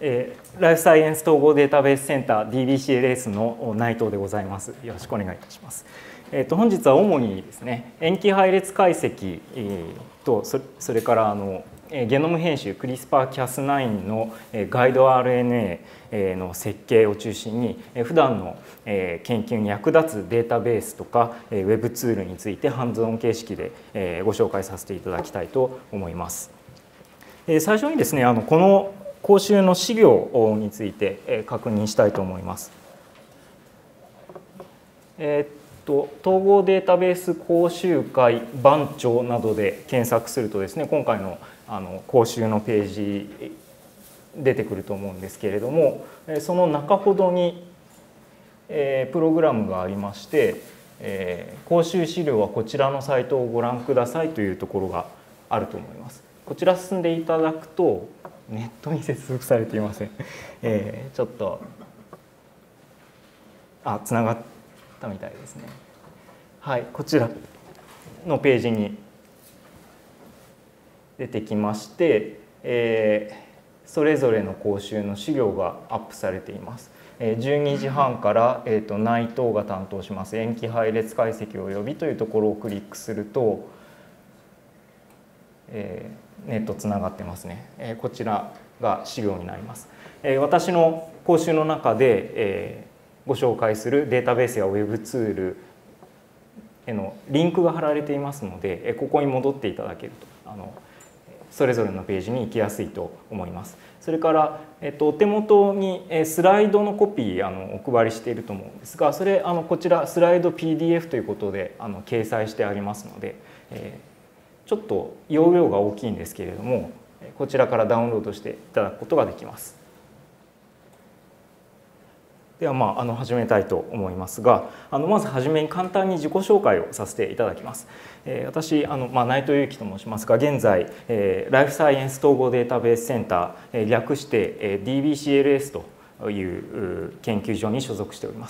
ライフサイエンス統合データベースセンター DBCLS の内藤でございます。よろしくお願いいたします。本日は主にですね、塩基配列解析とそれからゲノム編集 CRISPR-Cas9 のガイド RNA の設計を中心に普段の研究に役立つデータベースとかウェブツールについてハンズオン形式でご紹介させていただきたいと思います。最初にですね、この講習の資料について確認したいと思います。統合データベース講習会番長などで検索するとですね、今回の講習のページ出てくると思うんですけれども、その中ほどにプログラムがありまして、講習資料はこちらのサイトをご覧くださいというところがあると思います。こちら進んでいただくと、ネットに接続されていません。ちょっとつながったみたいですね。はい、こちらのページに出てきまして、それぞれの講習の資料がアップされています。12時半から、内藤が担当します塩基配列解析及びというところをクリックすると、ネットつながってますね。こちらが資料になります。私の講習の中で、ご紹介するデータベースやウェブツールへのリンクが貼られていますので、ここに戻っていただけるとそれぞれのページに行きやすいと思います。それから、お手元にスライドのコピーお配りしていると思うんですが、それこちらスライド PDF ということで掲載してありますので、ちょっと容量が大きいんですけれども、こちらからダウンロードしていただくことができます。では始めたいと思いますが、まずはじめに簡単に自己紹介をさせていただきます。私内藤裕樹と申しますが、現在ライフサイエンス統合データベースセンター、略してDBCLS という研究所に所属しております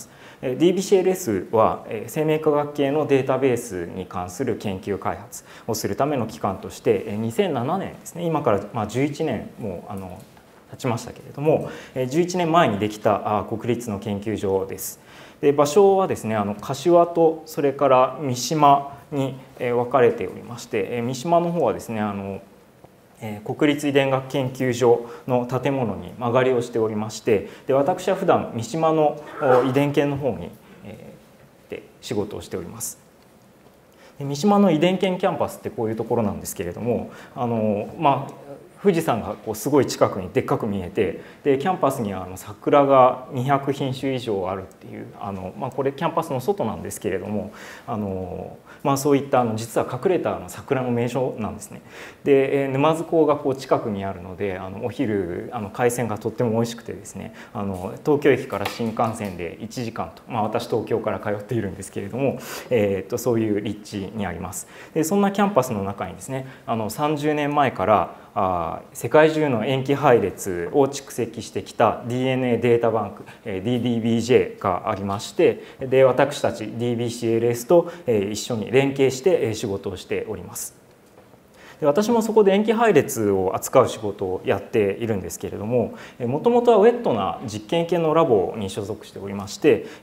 。DBCLS は生命科学系のデータベースに関する研究開発をするための機関として2007年ですね、今から11年も経ちましたけれども、11年前にできた国立の研究所です。で、場所はですね、柏とそれから三島に分かれておりまして、三島の方はですね、国立遺伝学研究所の建物に間借りをしておりまして、で、私は普段三島の遺伝研の方にで仕事をしております。三島の遺伝研キャンパスってこういうところなんですけれども、富士山がすごい近くにでっかく見えて、でキャンパスには桜が200品種以上あるっていうこれキャンパスの外なんですけれども、そういった実は隠れた桜の名所なんですね。で沼津港が近くにあるので、お昼海鮮がとっても美味しくてですね、東京駅から新幹線で1時間と、私東京から通っているんですけれども、そういう立地にあります。でそんなキャンパスの中にですね、30年前から世界中の塩基配列を蓄積してきた DNA データバンク DDBJ がありまして、で私たち DBCLS と一緒に連携して仕事をしております。で私もそこで塩基配列を扱う仕事をやっているんですけれども、もともとはウェットな実験系のラボに所属しておりまして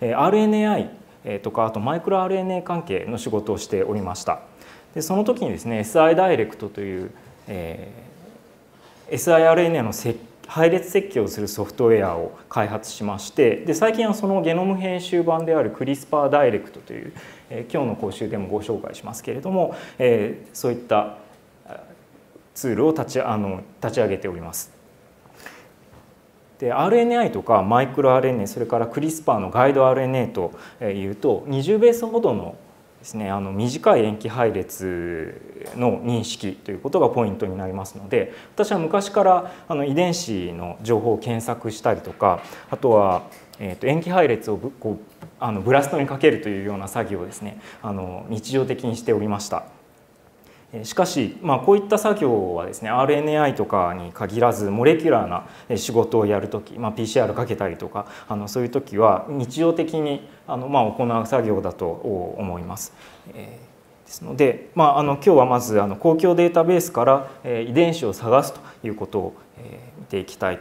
、RNAi とかあとマイクロ RNA 関係の仕事をしておりました。でその時にですね SI ダイレクトという、siRNA の配列設計をするソフトウェアを開発しまして、で最近はそのゲノム編集版である CRISPR ダイレクトという、今日の講習でもご紹介しますけれども、そういったツールを立ち上げております。で RNAi とかマイクロ RNA、 それから CRISPR のガイド RNA というと20ベースほどのですね、短い塩基配列の認識ということがポイントになりますので、私は昔から遺伝子の情報を検索したりとか、あとは塩基配列をブラストにかけるというような作業をですね日常的にしておりました。しかし、こういった作業はですね RNAi とかに限らずモレキュラーな仕事をやるとき、PCR かけたりとかそういう時は日常的に行う作業だと思います。ですので、今日はまず公共データベースから遺伝子を探すということを見ていきたいと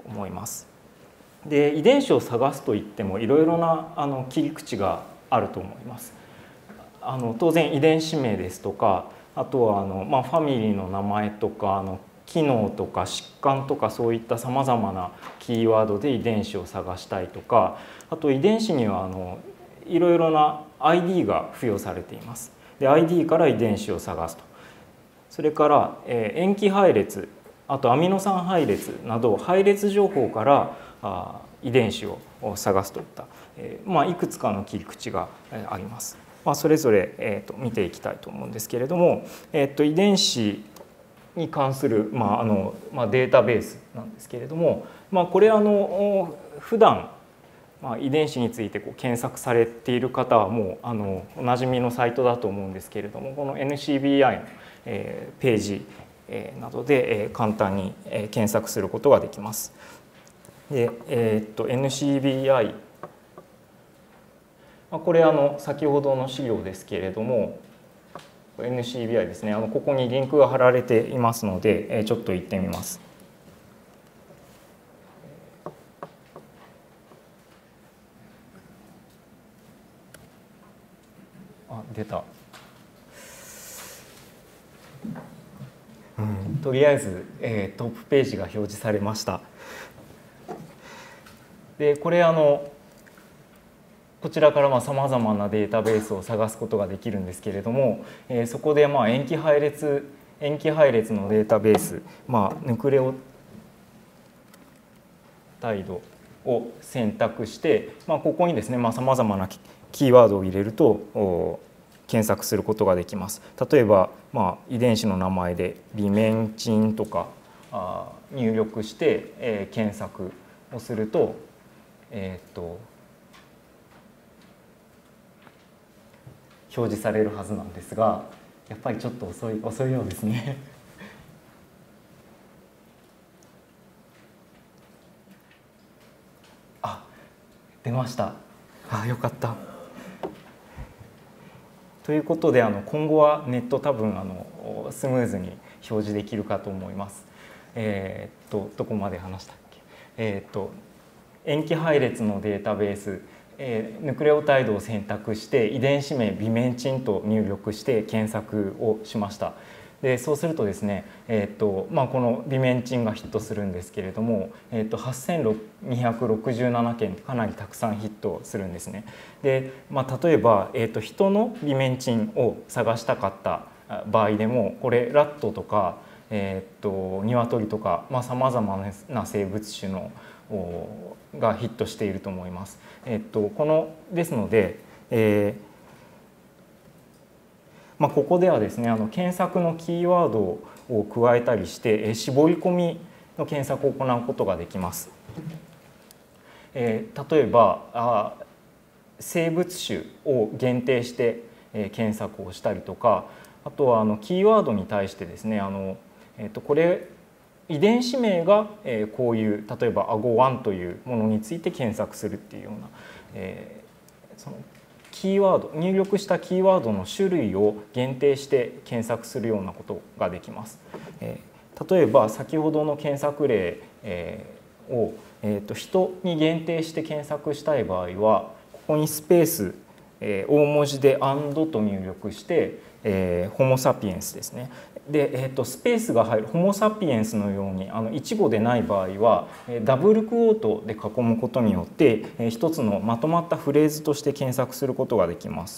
思います。で遺伝子を探すといってもいろいろな切り口があると思います。当然遺伝子名ですとか、あとはファミリーの名前とか機能とか疾患とか、そういったさまざまなキーワードで遺伝子を探したいとか、あと遺伝子にはいろいろな ID が付与されています。で ID から遺伝子を探すと。それから塩基配列、あとアミノ酸配列など配列情報から遺伝子を探すといった、いくつかの切り口があります。それぞれ見ていきたいと思うんですけれども、遺伝子に関するデータベースなんですけれども、これ普段遺伝子について検索されている方はもうおなじみのサイトだと思うんですけれども、この NCBI のページなどで簡単に検索することができます。でNCBI、これ先ほどの資料ですけれども NCBI ですね、ここにリンクが貼られていますのでちょっと行ってみます。出た。とりあえず、トップページが表示されました。でこれこちらからさまざまなデータベースを探すことができるんですけれども、そこで塩基配列のデータベース、ヌクレオタイドを選択して、ここにですねさまざまなキーワードを入れると検索することができます。例えば、遺伝子の名前でビメンチンとか入力して、検索をすると、表示されるはずなんですが、やっぱりちょっと遅いようですね。出ました。よかった。ということで今後はネット多分スムーズに表示できるかと思います。どこまで話したっけ。塩基配列のデータベース、ヌクレオタイドを選択して遺伝子名ビメンチンと入力して検索をしました。でそうするとですね、このビメンチンがヒットするんですけれども、8267件かなりたくさんヒットするんですね。で、例えば、人のビメンチンを探したかった場合でも、これラットとか、鶏とかさまざまな生物種のがヒットしていると思います。ですので、ここではですね検索のキーワードを加えたりして絞り込みの検索を行うことができます。例えば生物種を限定して検索をしたりとか、あとはキーワードに対してですねこれ遺伝子名がこういう例えばAGO1というものについて検索するっていうようなそのキーワード入力したキーワードの種類を限定して検索するようなことができます。例えば先ほどの検索例を人に限定して検索したい場合はここにスペース大文字で「&」と入力してホモ・サピエンスですね。で、スペースが入るホモ・サピエンスのように一語でない場合はダブルクォートで囲むことによって一つのまとまったフレーズとして検索することができます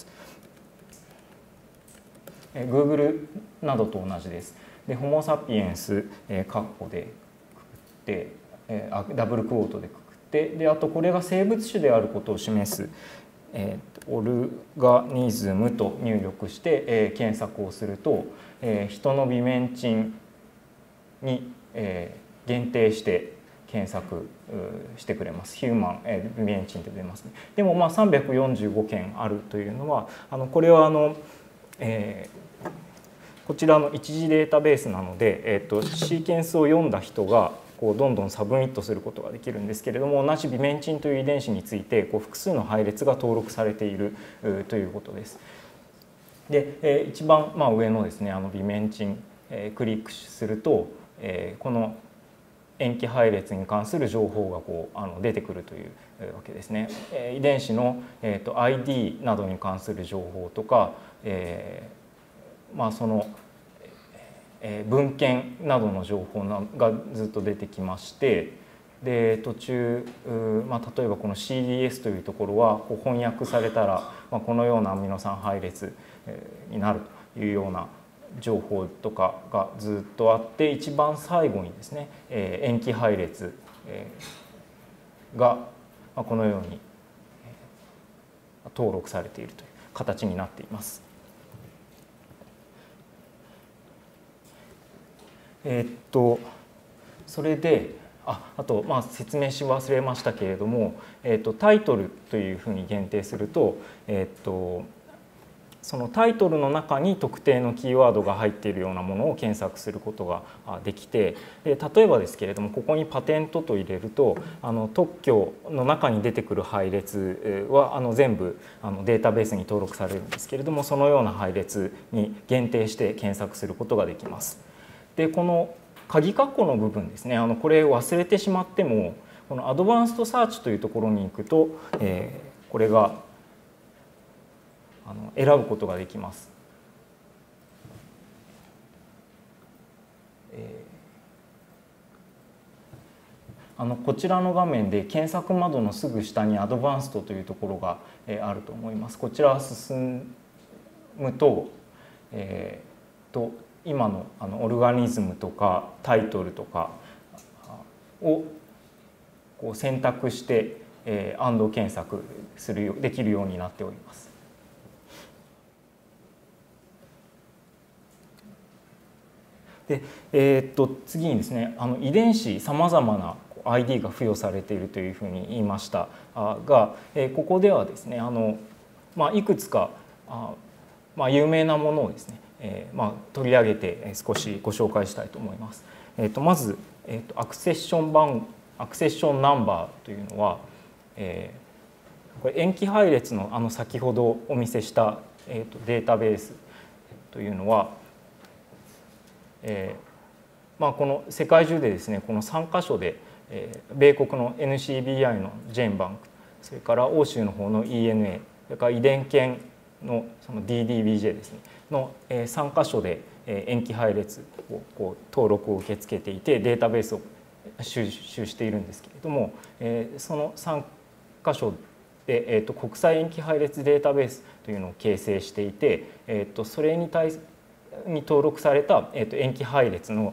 。Google などと同じです。でホモ・サピエンス括弧でくくってダブルクォートでくくってであとこれが生物種であることを示すオルガニズムと入力して検索をすると人のビメンチンに限定して検索してくれます。ヒューマンビメンチンって出ますね。でも345件あるというのはこれはこちらの一次データベースなのでシーケンスを読んだ人がどんどんサブミットすることができるんですけれども、同じビメンチンという遺伝子について複数の配列が登録されているということです。で一番上のですねビメンチンクリックするとこの塩基配列に関する情報が出てくるというわけですね。遺伝子の、ID などに関する情報とか、その文献などの情報がずっと出てきまして、で途中、例えばこの CDS というところは翻訳されたら、このようなアミノ酸配列になるというような情報とかがずっとあって、一番最後にですね、塩基配列がこのように登録されているという形になっています。それであと説明し忘れましたけれども、タイトルというふうに限定すると、そのタイトルの中に特定のキーワードが入っているようなものを検索することができて、で例えばですけれども、ここにパテントと入れると特許の中に出てくる配列は全部データベースに登録されるんですけれども、そのような配列に限定して検索することができます。でこの鍵括弧の部分ですね、これ忘れてしまっても、このアドバンストサーチというところに行くと、これが選ぶことができます。こちらの画面で検索窓のすぐ下にアドバンストというところがあると思います。こちら進むと、今のオルガニズムとかタイトルとかを選択して&検索できるようになっております。で次にですね、遺伝子さまざまな ID が付与されているというふうに言いましたが、ここではですねいくつか有名なものをですね取り上げて少しご紹介したいと思います。まず、アクセッションナンバーというのは、これ塩基配列の先ほどお見せした、データベースというのは、この世界中でですねこの3カ所で、米国の NCBI のジェーンバンク、それから欧州の方の ENA、それから遺伝研のその DDBJ ですねの3カ所で塩基配列を登録を受け付けていて、データベースを収集しているんですけれども、その3カ所で国際塩基配列データベースというのを形成していて、それに登録された塩基配列の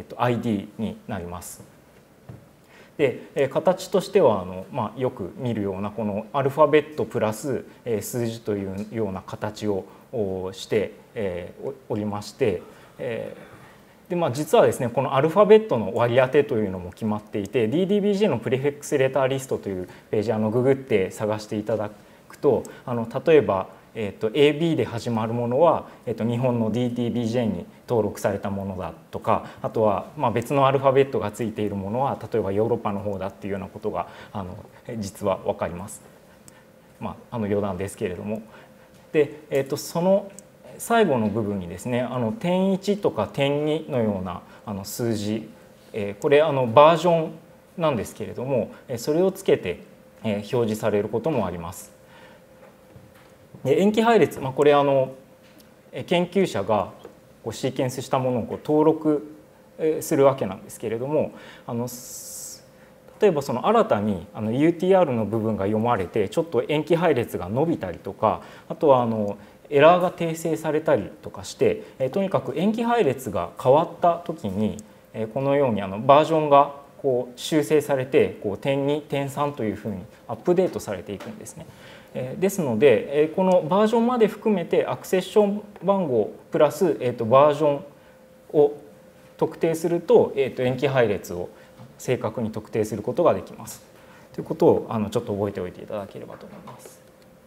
ID になります。で形としてはよく見るようなこのアルファベットプラス数字というような形をしておりまして、で実はですねこのアルファベットの割り当てというのも決まっていて、 DDBJ のプレフィックスレターリストというページググって探していただくと、例えばAB で始まるものは、日本の DDBJ に登録されたものだとか、あとは別のアルファベットがついているものは例えばヨーロッパの方だっていうようなことが実は分かります。余談ですけれども。で、その最後の部分にですね点1とか点2のような数字、これバージョンなんですけれども、それをつけて表示されることもあります。塩基配列、これ研究者がシーケンスしたものを登録するわけなんですけれども、例えばその新たにUTR の部分が読まれてちょっと塩基配列が伸びたりとか、あとはエラーが訂正されたりとかして、とにかく塩基配列が変わった時にこのようにバージョンが修正されて点2点3というふうにアップデートされていくんですね。ですのでこのバージョンまで含めてアクセッション番号プラスバージョンを特定すると塩基配列を正確に特定することができます。ということをちょっと覚えておいていただければと思います。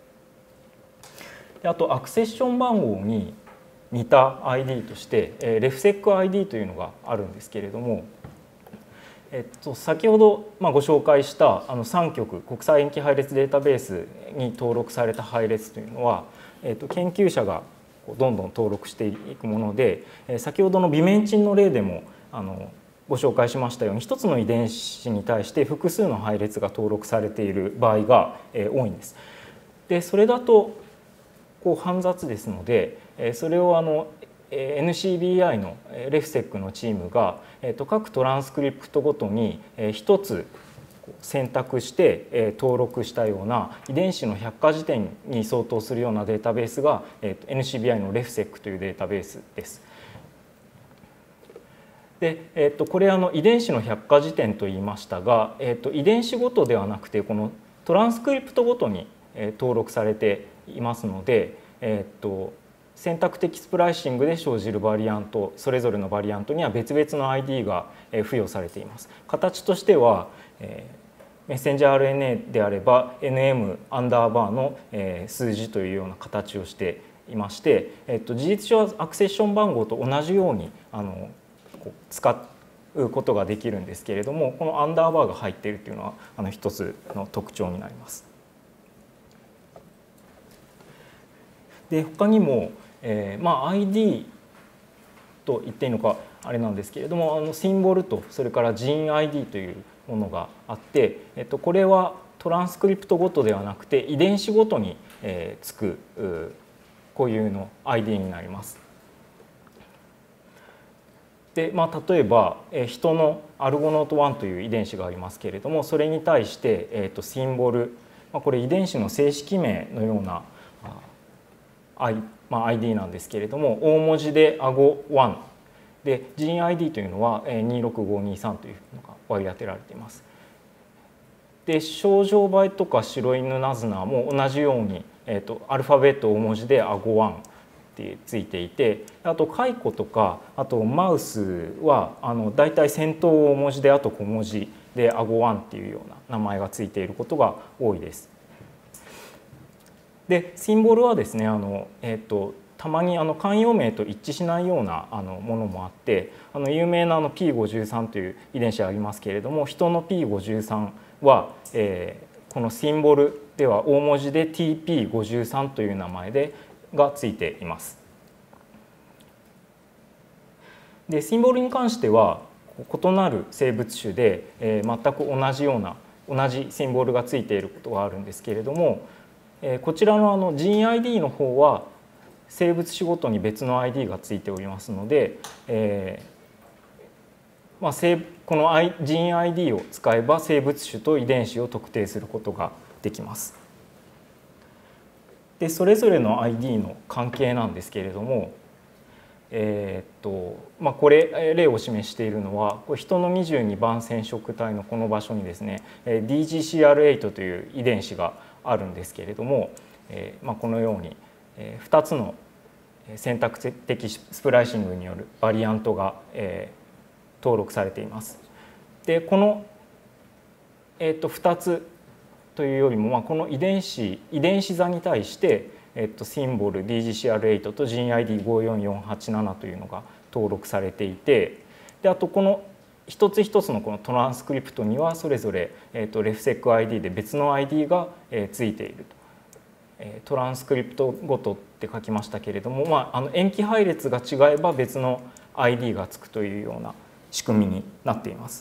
あとアクセッション番号に似た ID としてレフセック ID というのがあるんですけれども、先ほどご紹介した3極国際塩基配列データベースに登録された配列というのは、研究者がどんどん登録していくもので、先ほどのビメンチンの例でもごご紹介しましたように一つの遺伝子に対して複数の配列が登録されている場合が多いんです。でそれだと煩雑ですのでそれをNCBI のレフセックのチームが各トランスクリプトごとに一つ選択して登録したような遺伝子の百科事典に相当するようなデータベースが NCBI のレフセックというデータベースです。でこれ遺伝子の百科事典と言いましたが遺伝子ごとではなくてこのトランスクリプトごとに登録されていますので選択的スプライシングで生じるバリアントそれぞれのバリアントには別々の ID が付与されています。形としてはメッセンジャー RNA であれば NM アンダーバーの数字というような形をしていまして事実上はアクセッション番号と同じように使うことができるんですけれどもこのアンダーバーが入っているというのは一つの特徴になります。で他にもID と言っていいのかあれなんですけれどもシンボルとそれからジーン ID というものがあってこれはトランスクリプトごとではなくて遺伝子ごとにつく固有の ID になります。で例えば人のアルゴノート1という遺伝子がありますけれどもそれに対してシンボルこれ遺伝子の正式名のようなID なんですけれども大文字でアゴ1でジーン ID というのは26523というのが割り当てられています。でショウジョウバイとかシロイヌナズナも同じようにアルファベット大文字でアゴ1ってついていてあとカイコとかあとマウスはだいたい先頭大文字であと小文字でアゴ1っていうような名前がついていることが多いです。でシンボルはですねたまに慣用名と一致しないようなものもあって有名なP53 という遺伝子ありますけれども人の P53 はこのシンボルでは大文字で TP53 という名前がついています。でシンボルに関しては異なる生物種で全く同じシンボルがついていることがあるんですけれどもこちらのジーン ID の方は生物種ごとに別の ID がついておりますので、このジーン ID を使えば生物種と遺伝子を特定することができます。でそれぞれの ID の関係なんですけれどもこれ例を示しているのは人の22番染色体のこの場所にですね DGCR8 という遺伝子があるんですけれどもこのように2つの選択的スプライシングによるバリアントが登録されています。でこの2つというよりもこの遺伝子座に対してシンボル DGCR8 と GeneID54487 というのが登録されていてであとこの一つ一つのこのトランスクリプトにはそれぞれレフセック ID で別の ID がついていると。トランスクリプトごとって書きましたけれども、塩基配列が違えば別の ID がつくというような仕組みになっています。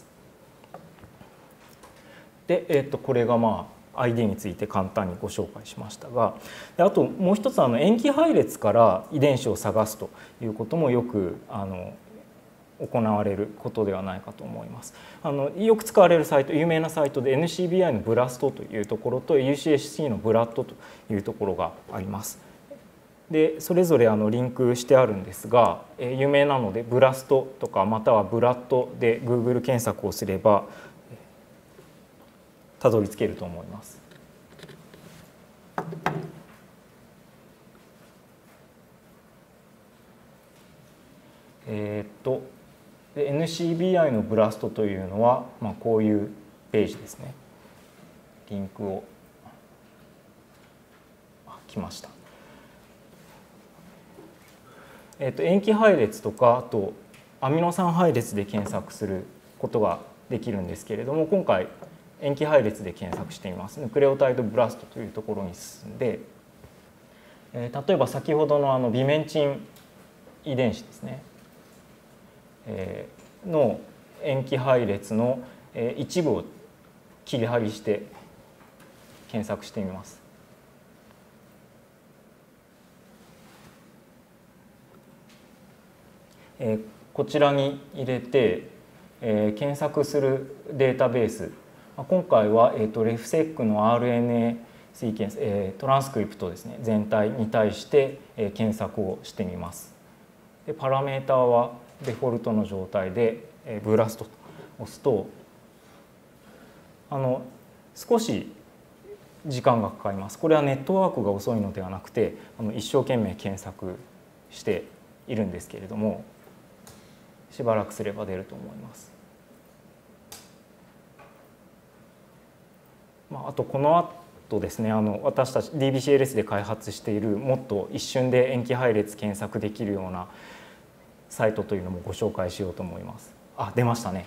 で、これがID について簡単にご紹介しましたがあともう一つ塩基配列から遺伝子を探すということもよく行われることではないかと思います。よく使われるサイト有名なサイトで NCBI のブラストというところと UCSC のブラッドというところがあります。でそれぞれリンクしてあるんですが有名なのでブラストとかまたはブラッドで Google 検索をすればたどり着けると思います。NCBI のブラストというのは、こういうページですね。リンクを来ました。塩基配列とかあとアミノ酸配列で検索することができるんですけれども今回塩基配列で検索しています。ヌクレオタイドブラストというところに進んで例えば先ほどのビメンチン遺伝子ですねの塩基配列の一部を切り貼りして検索してみます。こちらに入れて検索するデータベース、今回はレフセックの RNA シーケンストランスクリプトですね、全体に対して検索をしてみます。でパラメータはデフォルトの状態でブラストと押すと少し時間がかかります。これはネットワークが遅いのではなくて一生懸命検索しているんですけれども、しばらくすれば出ると思います。あとこの後ですね、私たち DBCLS で開発しているもっと一瞬で塩基配列検索できるようなサイトというのもご紹介しようと思います。出ましたね。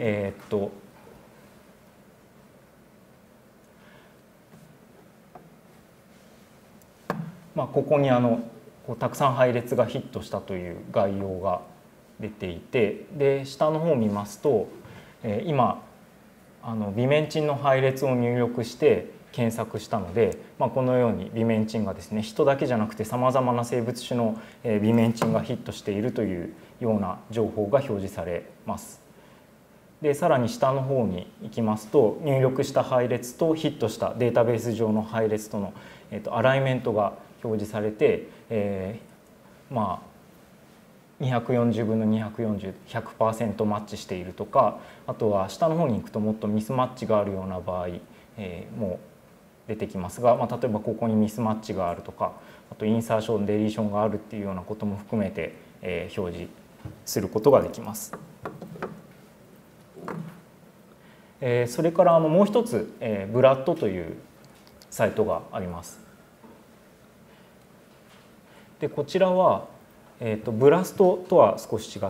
ここにたくさん配列がヒットしたという概要が出ていて、で下の方を見ますと今ビメンチンの配列を入力して検索したので、このようにビメンチンがですね、人だけじゃなくてさまざまな生物種のビメンチンがヒットしているというような情報が表示されます。でさらに下の方に行きますと、入力した配列とヒットしたデータベース上の配列とのアライメントが表示されて、240分の240、100% マッチしているとか、あとは下の方に行くともっとミスマッチがあるような場合も出てきますが、例えばここにミスマッチがあるとか、あとインサーションデリーションがあるっていうようなことも含めて表示することができます。それからもう一つブラッドというサイトがあります。でこちらはブラストとは少し違って、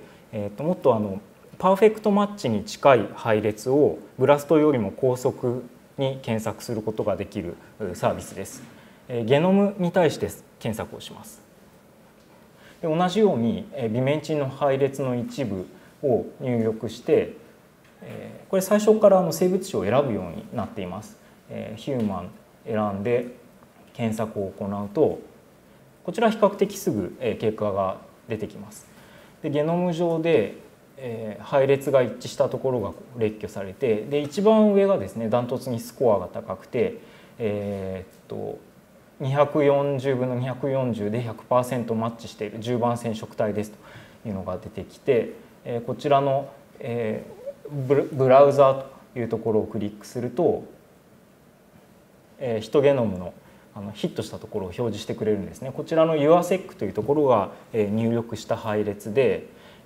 もっとパーフェクトマッチに近い配列をブラストよりも高速に検索することができるサービスです。ゲノムに対して検索をします。で同じようにビメンチンの配列の一部を入力して、これ最初から生物種を選ぶようになっています。ヒューマン選んで検索を行うと、こちら比較的すぐ結果が出てきます。でゲノム上で配列が一致したところが列挙されて、で一番上がですねダントツにスコアが高くて、240分の240で 100% マッチしている10番染色体ですというのが出てきて、こちらのブラウザーというところをクリックすると、ヒトゲノムのヒットしたところを表示してくれるんですね。こちらの YourSeq というところが入力した配列で、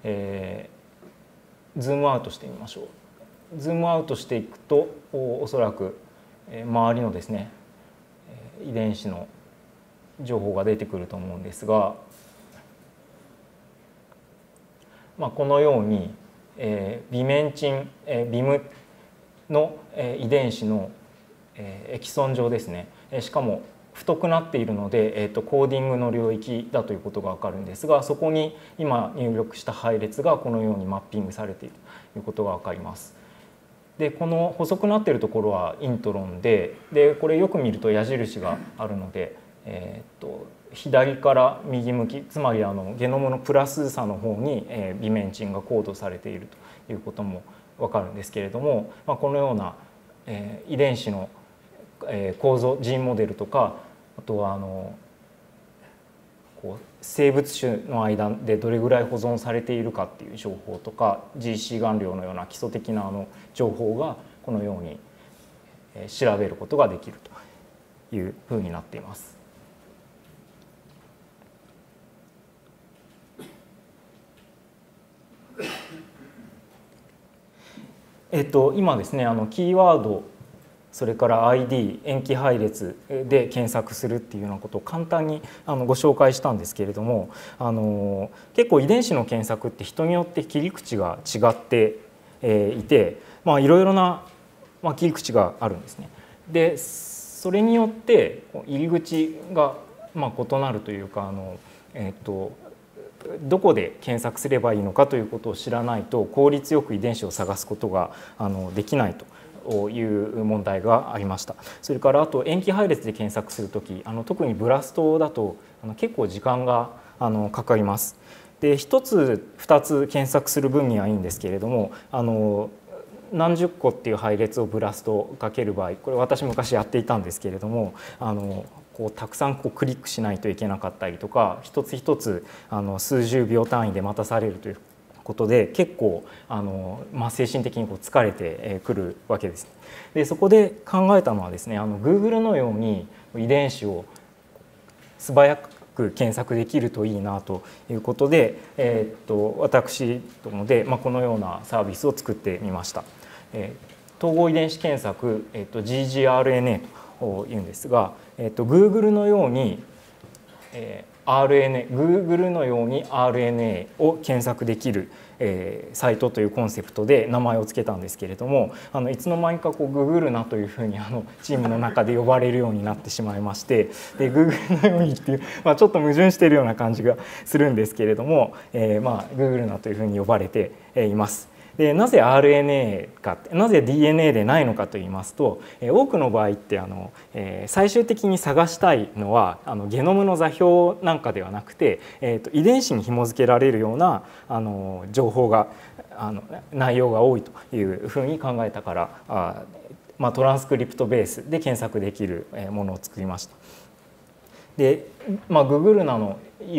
ズームアウトしてみましょう。ズームアウトしていくとおそらく周りのですね遺伝子の情報が出てくると思うんですが、このようにビメンチンビムの遺伝子のエキソン上ですね、しかも太くなっているので、コーディングの領域だということが分かるんですが、そこに今入力した配列がこのようにマッピングされているということが分かります。でこの細くなっているところはイントロンで、これよく見ると矢印があるので、左から右向き、つまりゲノムのプラス差の方にビメンチンがコードされているということも分かるんですけれども、このような遺伝子の構造、ジーンモデルとか、あとは生物種の間でどれぐらい保存されているかっていう情報とか、 GC 顔料のような基礎的な情報がこのように調べることができるというふうになっています。今ですねキーワード、それから ID、塩基配列で検索するっていうようなことを簡単にご紹介したんですけれども、結構遺伝子の検索って人によって切り口が違っていて、いろいろな切り口があるんですね。でそれによって入り口が異なるというか、 どこで検索すればいいのかということを知らないと効率よく遺伝子を探すことができないという問題がありました。それからあと塩基配列で検索するとき特にブラストだと結構時間がかかります。で1つ2つ検索する分にはいいんですけれども何十個っていう配列をブラストかける場合これ私昔やっていたんですけれどもたくさんクリックしないといけなかったりとか一つ一つ数十秒単位で待たされるということで結構精神的に疲れてくるわけです。でそこで考えたのはですねGoogle のように遺伝子を素早く検索できるといいなということで、私どもでこのようなサービスを作ってみました。統合遺伝子検索、ggRNA というんですが、Google のように、Google のように RNA を検索できる、サイトというコンセプトで名前を付けたんですけれどもいつの間にかGoogle なというふうにチームの中で呼ばれるようになってしまいましてで Google のようにっていう、ちょっと矛盾しているような感じがするんですけれども、Google なというふうに呼ばれています。でなぜ RNA かなぜ DNA でないのかといいますと多くの場合って最終的に探したいのはゲノムの座標なんかではなくて遺伝子に紐付けられるような情報が内容が多いというふうに考えたからトランスクリプトベースで検索できるものを作りました。で、Google の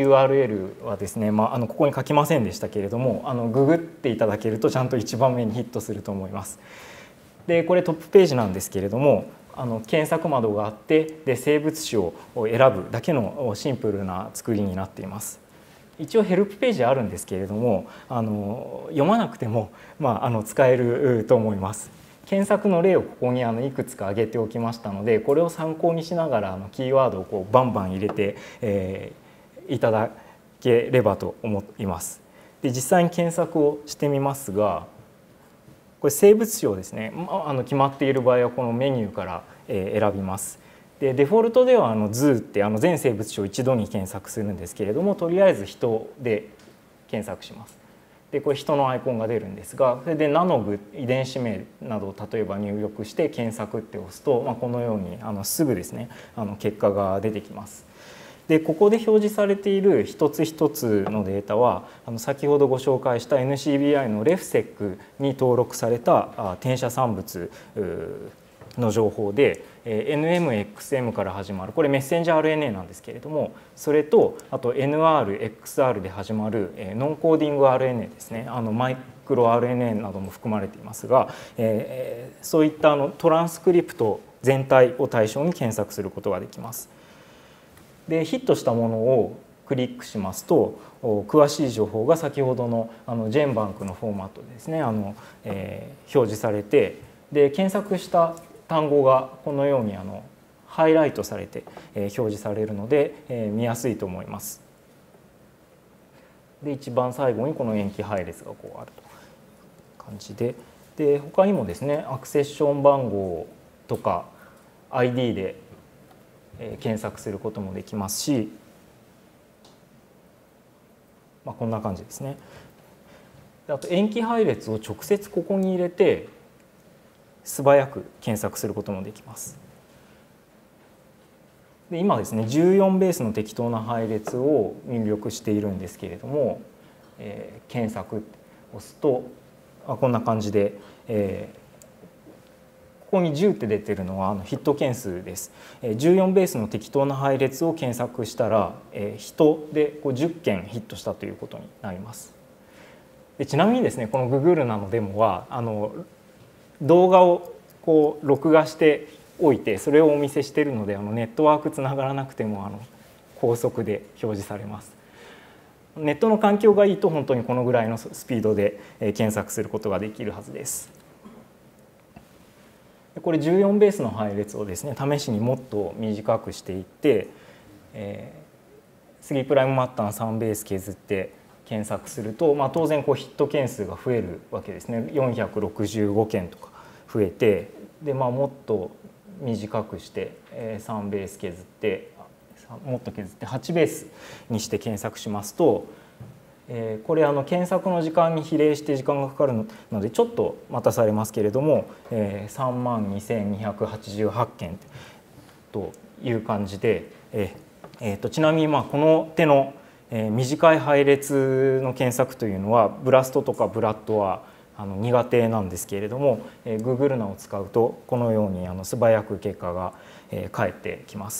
URL はですね、ここに書きませんでしたけれどもググっていただけるとちゃんと一番目にヒットすると思います。でこれトップページなんですけれども検索窓があってで生物種を選ぶだけのシンプルな作りになっています。一応ヘルプページあるんですけれども読まなくても、使えると思います。検索の例をここにいくつか挙げておきましたのでこれを参考にしながらキーワードをバンバン入れて、いただければと思います。で実際に検索をしてみますがこれ生物種をですね決まっている場合はこのメニューから選びます。でデフォルトでは図って全生物種を一度に検索するんですけれどもとりあえず人で検索します。でこれ人のアイコンが出るんですがそれでナノグ遺伝子名などを例えば入力して検索って押すと、このようにすぐですね結果が出てきます。でここで表示されている一つ一つのデータは先ほどご紹介した NCBI のレフセックに登録された転写産物の情報で NMXM から始まるこれメッセンジャー RNA なんですけれどもそれとあと NRXR で始まるノンコーディング RNA ですねマイクロ RNA なども含まれていますがそういったトランスクリプト全体を対象に検索することができます。でヒットしたものをクリックしますと詳しい情報が先ほどのジェンバンクのフォーマットでですね表示されてで検索した単語がこのようにハイライトされて表示されるので見やすいと思います。で一番最後にこの塩基配列があるという感じで他にもですねアクセッション番号とか ID で検索することもできますし、こんな感じですね。あと塩基配列を直接ここに入れて素早く検索することもできます。で今ですね14ベースの適当な配列を入力しているんですけれども、検索を押すとこんな感じで、ここに10って出てるのはヒット件数です。14ベースの適当な配列を検索したら人で10件ヒットしたということになります。でちなみにですねこの Google なのデモは動画を録画しておいてそれをお見せしているのでネットワークつながらなくても高速で表示されます。ネットの環境がいいと本当にこのぐらいのスピードで検索することができるはずです。これ14ベースの配列をですね試しにもっと短くしていって3プライム末端3ベース削って検索すると、当然ヒット件数が増えるわけですね。465件とか増えてで、もっと短くして3ベース削ってもっと削って8ベースにして検索しますとこれ検索の時間に比例して時間がかかるのでちょっと待たされますけれども、32,288件という感じで、ちなみにこの手の短い配列の検索というのはブラストとかブラッドは苦手なんですけれども、Google ナを使うとこのように素早く結果が返ってきます。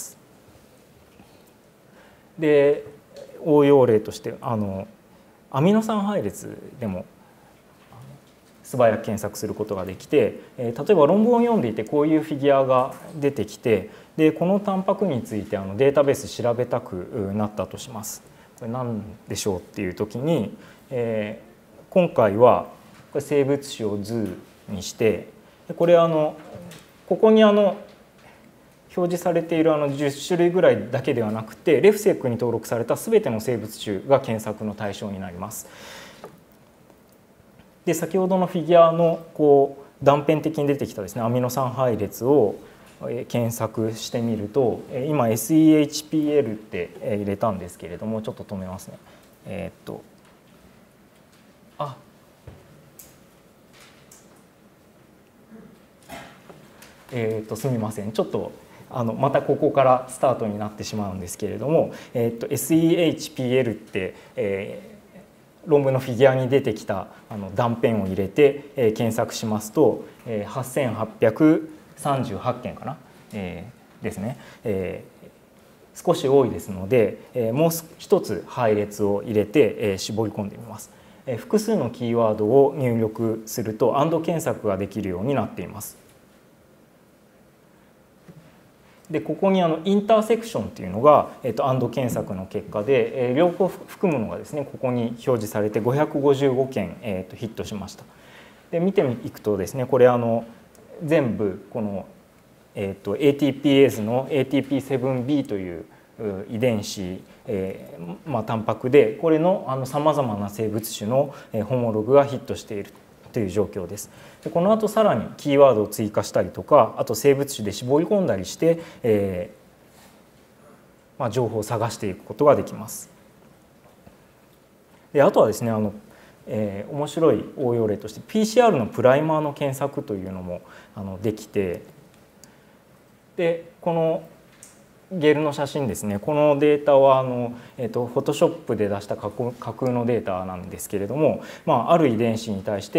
で応用例としてアミノ酸配列でも素早く検索することができて、例えば論文を読んでいてこういうフィギュアが出てきて、でこのタンパクについてデータベース調べたくなったとします。これ何でしょうっていう時に、今回はこれ生物種を図にして、これここに表示されている10種類ぐらいだけではなくてレフセックに登録された全ての生物種が検索の対象になります。で先ほどのフィギュアの断片的に出てきたですねアミノ酸配列を検索してみると、今 SEHPL って入れたんですけれども、ちょっと止めますね。すみません、ちょっとまたここからスタートになってしまうんですけれども、SEHPL って、論文のフィギュアに出てきた断片を入れて、検索しますと、8,838件かな、ですね、少し多いですので、もう一つ配列を入れて、絞り込んでみます。複数のキーワードを入力するとAND検索ができるようになっています。でここにインターセクションというのがAND検索の結果で、両方含むのがですねここに表示されて555件、ヒットしました。で見ていくとですねこれ全部この、ATPase の ATP7B という遺伝子、タンパクでこれのさまざまな生物種のホモログがヒットしているという状況です。でこの後さらにキーワードを追加したりとか、あと生物種で絞り込んだりして、情報を探していくことができます。であとはですね面白い応用例として PCR のプライマーの検索というのもできて、でこのゲルの写真ですね、このデータはPhotoshop で出した架空のデータなんですけれども、ある遺伝子に対して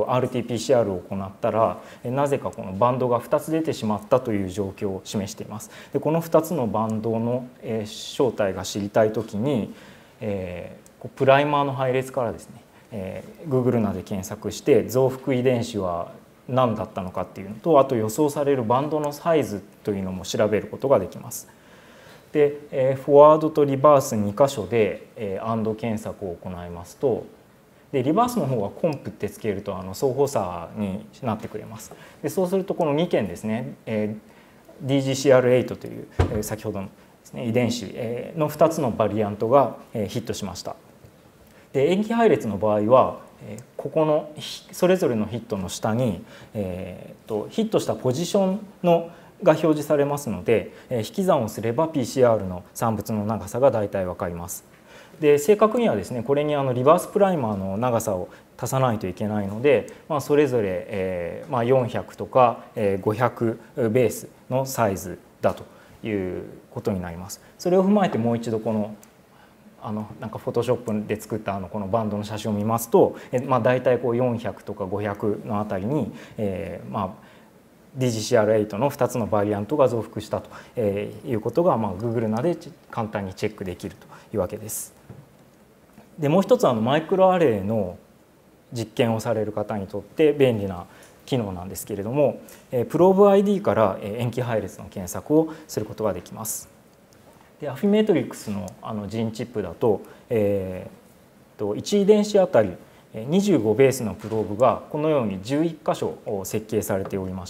、RT-PCR を行ったらなぜかこのバンドが2つ出てしまったという状況を示しています。でこの2つのバンドの正体が知りたいときに、プライマーの配列からですね、Google などで検索して増幅遺伝子は何だったのかっていうのと、あと予想されるバンドのサイズというのも調べることができます。でフォワードとリバース2箇所でAND検索を行いますと、でリバースの方はコンプってつけると相補差になってくれます。でそうするとこの2件ですね、DGCR8 という先ほどのですね遺伝子の2つのバリアントがヒットしました。で塩基配列の場合はここのそれぞれのヒットの下に、ヒットしたポジションが表示されますので、引き算をすれば PCR の産物の長さが大体分かります。で正確にはですねこれにリバースプライマーの長さを足さないといけないので、それぞれ400とか500ベースのサイズだということになります。それを踏まえてもう一度このなんかフォトショップで作ったこのバンドの写真を見ますと、大体400とか500のあたりに、DGCR8 の2つのバリアントが増幅したということが、Google などで簡単にチェックできるというわけです。でもう一つマイクロアレイの実験をされる方にとって便利な機能なんですけれども、プローブ ID から塩基配列の検索をすることができます。でアフィメトリックスのジンチップだと、1遺伝子あたり25ベースのプローブがこのように11箇所設計されておりまして、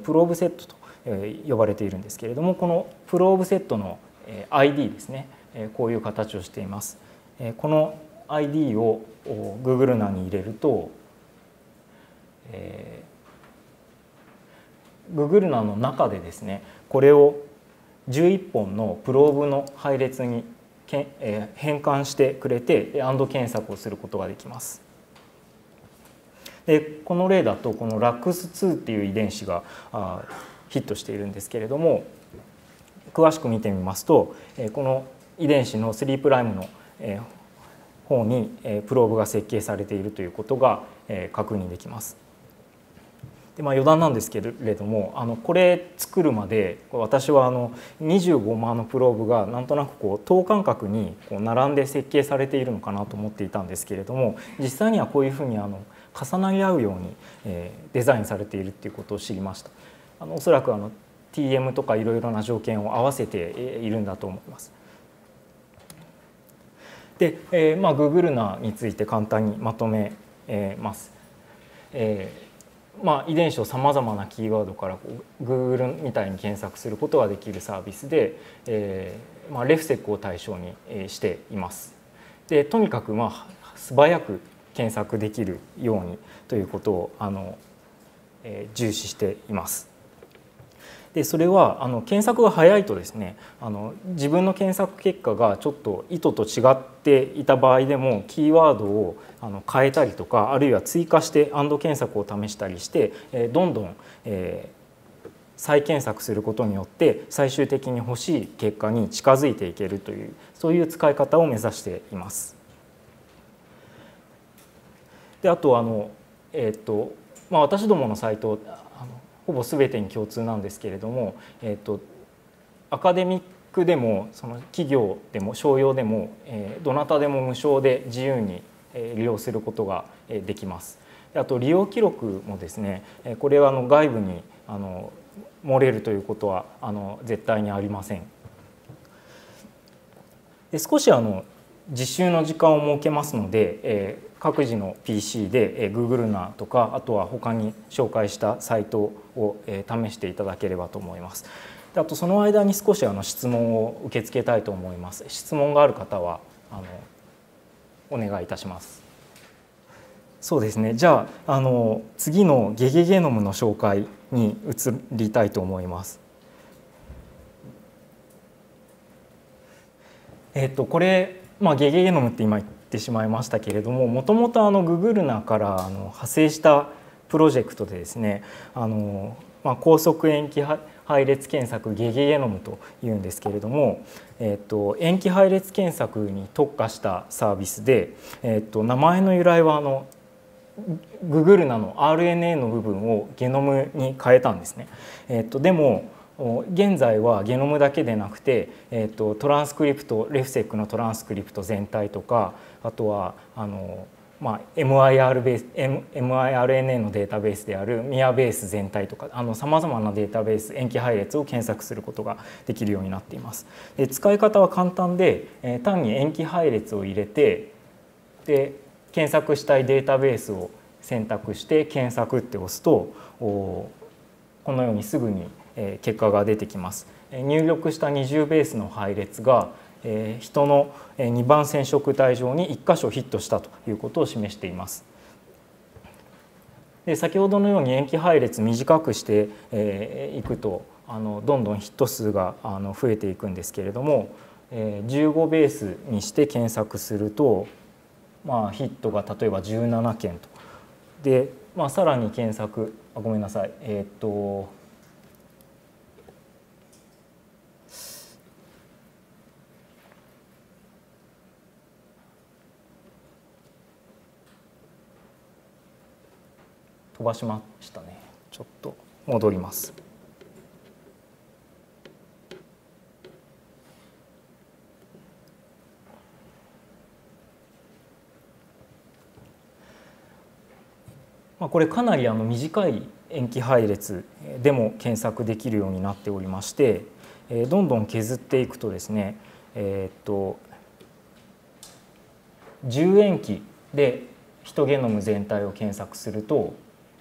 プローブセットと呼ばれているんですけれども、このプローブセットの ID ですね、こういう形をしています。この ID を Google 内に入れると、Google 内の中でですねこれを11本のプローブの配列に変換してくれてAND検索をすることができます。でこの例だとこの LAX2 っていう遺伝子がヒットしているんですけれども、詳しく見てみますとこの遺伝子の3プライムの方にプローブが設計されているということが確認できます。で余談なんですけれどもこれ作るまで私は25万のプローブがなんとなく等間隔に並んで設計されているのかなと思っていたんですけれども、実際にはこういうふうに重なり合うようにデザインされているということを知りました。おそらくTM とかいろいろな条件を合わせているんだと思います。で、Google ナについて簡単にまとめます。遺伝子をさまざまなキーワードからGoogle みたいに検索することができるサービスで、レフセックを対象にしています。でとにかく素早く検索できるようにということを重視しています。でそれは検索が早いとですね自分の検索結果がちょっと意図と違っていた場合でもキーワードを変えたりとか、あるいは追加してAND検索を試したりしてどんどん再検索することによって最終的に欲しい結果に近づいていけるという、そういう使い方を目指しています。であと私どものサイトほぼ全てに共通なんですけれども、アカデミックでもその企業でも商用でもどなたでも無償で自由に利用することができます。あと利用記録もですね、これは外部に漏れるということは絶対にありません。で少し実習の時間を設けますので、各自の PC で Google ナとか、あとは他に紹介したサイトを試していただければと思います。であとその間に少し質問を受け付けたいと思います。質問がある方はお願いいたします。そうですね。じゃあ次のゲゲゲノムの紹介に移りたいと思います。これゲゲゲノムって今言ってしまいましたけれども、もともとGoogleナから派生したプロジェクトでですね、高速塩基配列検索ゲゲゲノムというんですけれども、塩基配列検索に特化したサービスで、名前の由来はGoogleナの RNA の部分をゲノムに変えたんですね。でも現在はゲノムだけでなくて、トランスクリプトレフセックのトランスクリプト全体とか、あとはmIRNA のデータベースであるMIAベース全体とかさまざまなデータベース塩基配列を検索することができるようになっています。で使い方は簡単で、単に塩基配列を入れて、で検索したいデータベースを選択して検索って押すとこのようにすぐに結果が出てきます。入力した20ベースの配列が人の2番染色体上に1箇所ヒットしたということを示しています。で先ほどのように塩基配列短くしていくとどんどんヒット数が増えていくんですけれども、15ベースにして検索すると、ヒットが例えば17件と。で、さらに検索ごめんなさい飛ばしましたね。ちょっと戻ります。これかなり短い塩基配列でも検索できるようになっておりまして、どんどん削っていくとですね、10塩基でヒトゲノム全体を検索すると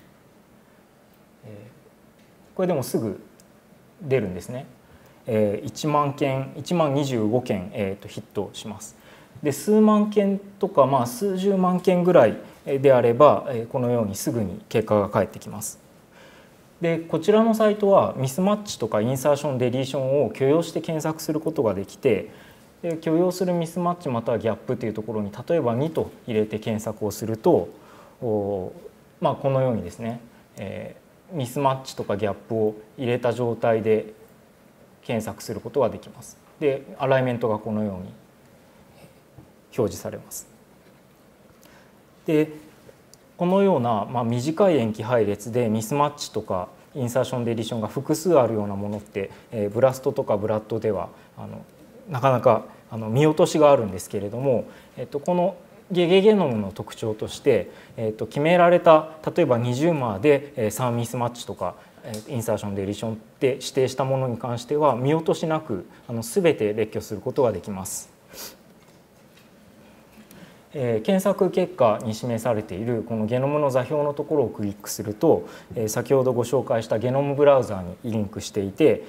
これでもすぐ出るんですね。1万件1万25件、ヒットします。で数万件とか、数十万件ぐらいであればこのようにすぐに結果が返ってきます。でこちらのサイトはミスマッチとかインサーションデリーションを許容して検索することができて、 で許容するミスマッチまたはギャップというところに例えば2と入れて検索をするとこのようにですね、ミスマッチとかギャップを入れた状態で検索することができます。でアライメントがこのように表示されます。でこのような、短い塩基配列でミスマッチとかインサーションデリションが複数あるようなものって、ブラストとかブラッドではなかなか見落としがあるんですけれども、このゲゲゲノムの特徴として、決められた例えば20マーで3ミスマッチとかインサーションデリションって指定したものに関しては見落としなく全て列挙することができます。検索結果に示されているこのゲノムの座標のところをクリックすると先ほどご紹介したゲノムブラウザーにリンクしていて、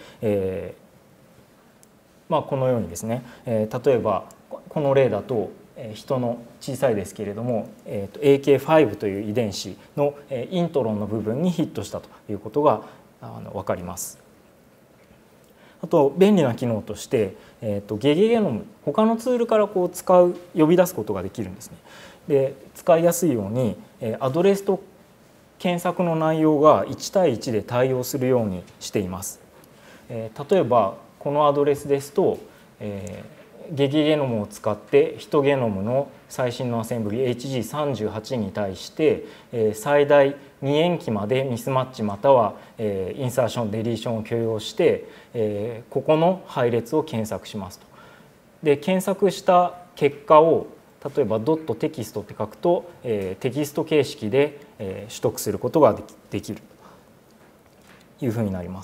このようにですね、例えばこの例だと人の小さいですけれども AK5 という遺伝子のイントロンの部分にヒットしたということが分かります。あと便利な機能としてゲゲゲノム他のツールから呼び出すことができるんですね。で使いやすいようにアドレスと検索の内容が1対1で対応するようにしています。例えばこのアドレスですとゲゲゲノムを使ってヒトゲノムの最新のアセンブリ HG38 に対して最大2塩基までミスマッチまたはインサーションデリーションを許容してここの配列を検索しますと。で検索した結果を例えばドットテキストって書くとテキスト形式で取得することができるというふうになります。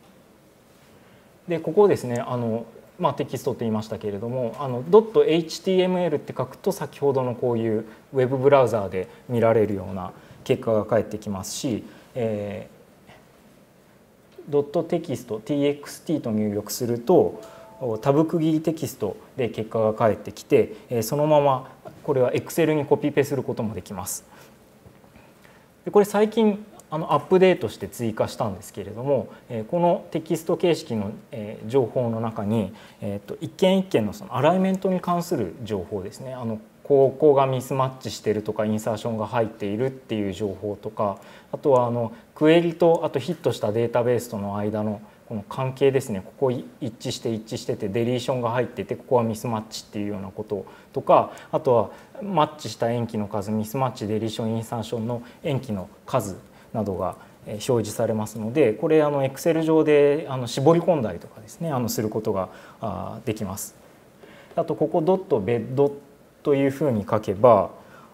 でここですねテキストと言いましたけれども.html って書くと先ほどのこういうウェブブラウザーで見られるような結果が返ってきますし、ドットテキスト txt と入力するとタブ区切りテキストで結果が返ってきてそのままこれは Excel にコピペすることもできます。でこれ最近アップデートして追加したんですけれどもこのテキスト形式の情報の中に一件一件のそのアライメントに関する情報ですねここがミスマッチしてるとかインサーションが入っているっていう情報とかあとはクエリとあとヒットしたデータベースとの間のこの関係ですねここ一致しててデリーションが入っててここはミスマッチっていうようなこととかあとはマッチした塩基の数ミスマッチデリーションインサーションの塩基の数などが表示されますのでこれExcel 上で絞り込んだりとかですねすることができます。あとここドットベッドというふうに書けば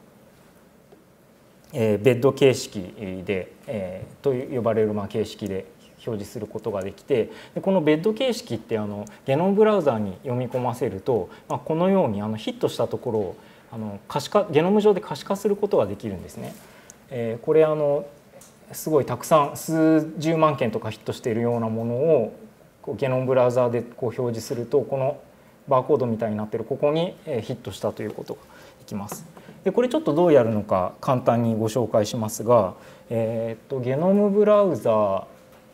ベッド形式でと呼ばれる形式で表示することができてこのベッド形式ってゲノムブラウザーに読み込ませるとこのようにヒットしたところをゲノム上で可視化することができるんですね。これすごいたくさん数十万件とかヒットしているようなものをゲノムブラウザーで表示するとこのバーコードみたいになっているここにヒットしたということができます。でこれちょっとどうやるのか簡単にご紹介しますが、ゲノムブラウザ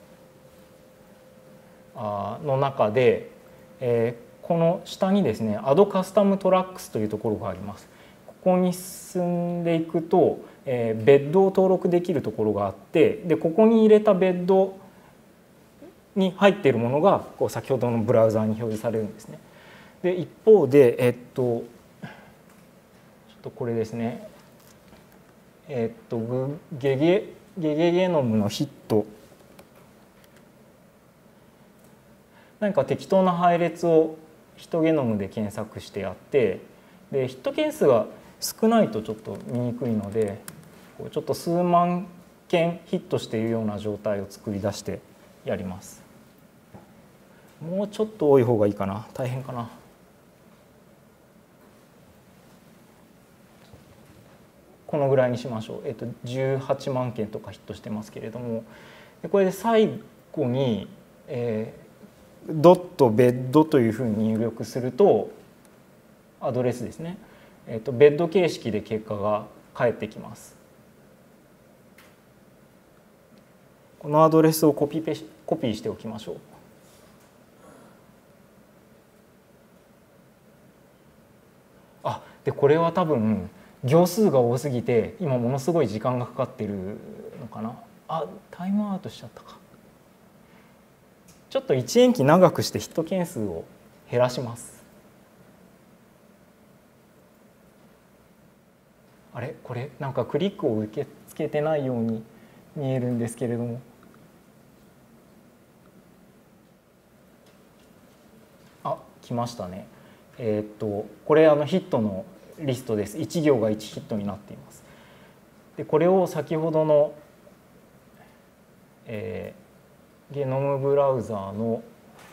ーの中で、この下にですね Add Custom Tracks というところがあります。ここに進んでいくとベッドを登録できるところがあってでここに入れたベッドに入っているものが先ほどのブラウザーに表示されるんですね。で一方でちょっとこれですねゲゲゲノムのヒット何か適当な配列をヒトゲノムで検索してやってでヒット件数が少ないとちょっと見にくいのでちょっと数万件ヒットしているような状態を作り出してやります。もうちょっと多い方がいいかな大変かな。このぐらいにしましょう。18万件とかヒットしてますけれどもこれで最後に、ドットベッドというふうに入力するとアドレスですねベッド形式で結果が返ってきます。このアドレスをコピーしておきましょう。 でこれは多分行数が多すぎて今ものすごい時間がかかってるのかな。あ、タイムアウトしちゃったか。ちょっと1延期長くしてヒット件数を減らします。あれ、これなんかクリックを受け付けてないように見えるんですけれども、あ、来ましたね。これヒットのリストです。1行が1ヒットになっています。でこれを先ほどの、ゲノムブラウザーの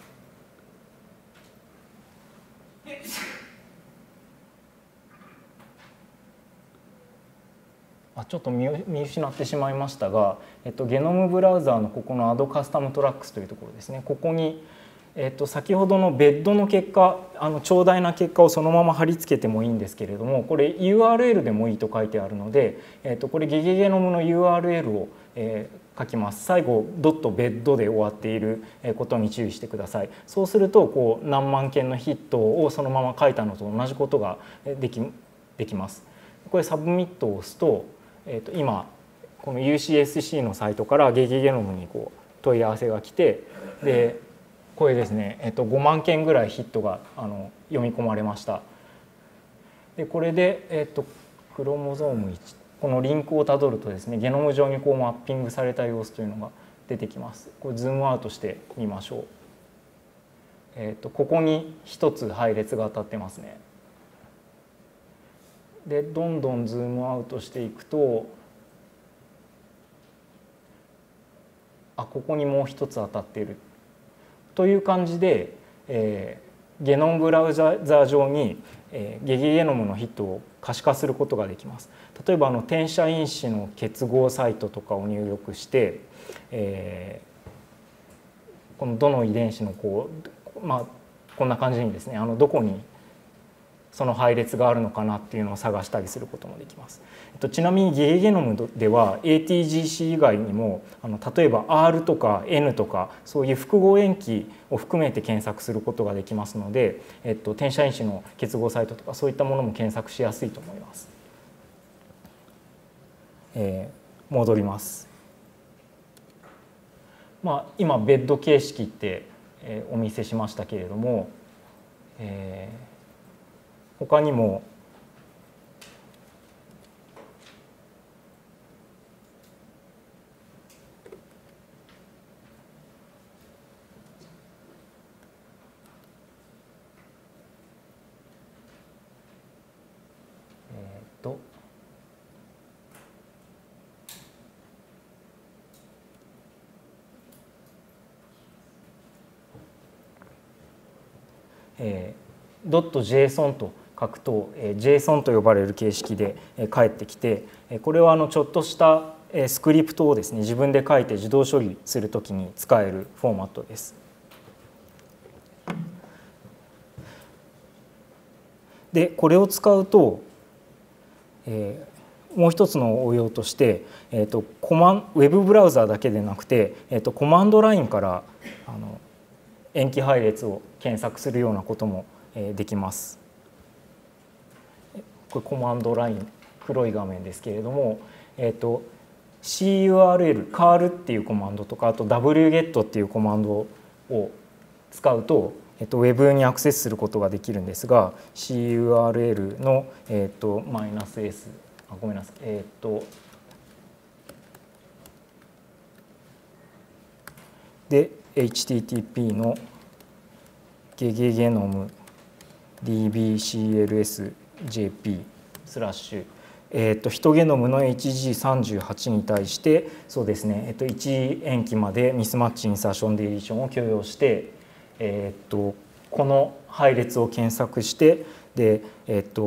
ちょっと見失ってしまいましたが、ゲノムブラウザーのここの Add Custom Tracks というところですね。ここに、先ほどのベッドの結果、長大な結果をそのまま貼り付けてもいいんですけれども、これ URL でもいいと書いてあるので、これゲゲゲノムの URL を、書きます。最後ドットベッドで終わっていることに注意してください。そうするとこう何万件のヒットをそのまま書いたのと同じことができます。これサブミットを押すと、今この UCSC のサイトからゲゲゲノムにこう問い合わせが来て、でこれですね、5万件ぐらいヒットが読み込まれました。でこれで、クロモゾーム1、このリンクをたどるとですね、ゲノム上にこうマッピングされた様子というのが出てきます。これズームアウトしてみましょう。ここに一つ配列が当たってますね。でどんどんズームアウトしていくと、ここにもう一つ当たっているという感じで、ゲノムブラウザー上に、ゲゲゲノムのヒットを可視化することができます。例えば転写因子の結合サイトとかを入力して、このどの遺伝子のこんな感じにですね、どこにその配列があるのかなっていうのを探したりすることもできます。ちなみにゲゲゲノムでは ATGC 以外にも例えば R とか N とかそういう複合塩基を含めて検索することができますので、転写因子の結合サイトとかそういったものも検索しやすいと思います。戻ります。今ベッド形式ってお見せしましたけれども、他にも.json と書くと JSON と呼ばれる形式で返ってきて、これはちょっとしたスクリプトをですね自分で書いて自動処理するときに使えるフォーマットです。でこれを使うと、もう一つの応用として、ウェブブラウザーだけでなくて、コマンドラインから塩基配列を検索するようなこともできます。これコマンドライン、黒い画面ですけれども、CURL、curl っていうコマンドとか、あと wget っていうコマンドを使うと、ウェブにアクセスすることができるんですが、CURL の、-s、ごめんなさい、で HTTP のゲゲゲノム dbclsjp スラッシュヒトゲノムの HG38 に対してそうですね、1塩基までミスマッチインサーションデリーションを許容して、この配列を検索してで、例え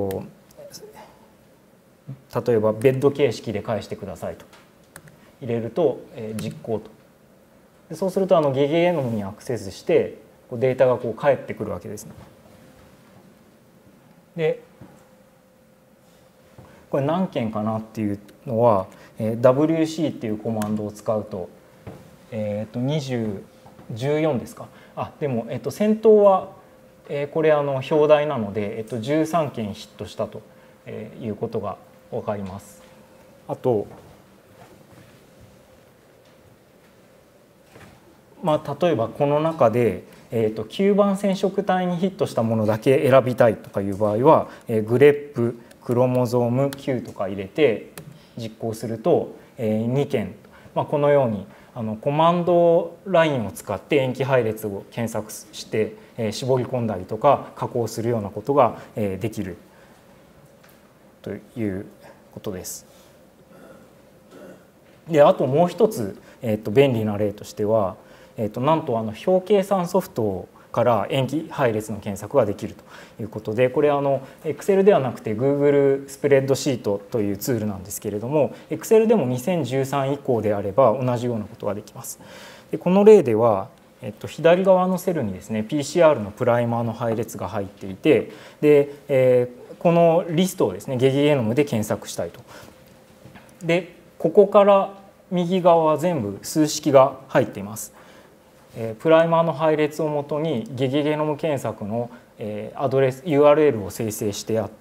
ばベッド形式で返してくださいと入れると、実行と。でそうするとゲゲゲノムにアクセスしてデータがこう返ってくるわけですね。でこれ何件かなっていうのは、wc っていうコマンドを使うと、14ですか。でも、先頭は、これ表題なので、13件ヒットしたということが分かります。あと、例えばこの中で、9番染色体にヒットしたものだけ選びたいとかいう場合は、グレップクロモゾーム9とか入れて実行すると、2件、このようにコマンドラインを使って塩基配列を検索して、絞り込んだりとか加工するようなことが、できるということです。であともう一つ、便利な例としては、なんと表計算ソフトから塩基配列の検索ができるということで、これExcel ではなくて Google スプレッドシートというツールなんですけれども、Excel でも2013以降であれば同じようなことができます。でこの例では、左側のセルにですね PCR のプライマーの配列が入っていて、で、このリストをですねゲゲゲノムで検索したいと。でここから右側は全部数式が入っています。プライマーの配列をもとにゲゲゲノム検索のアドレス URL を生成してあって、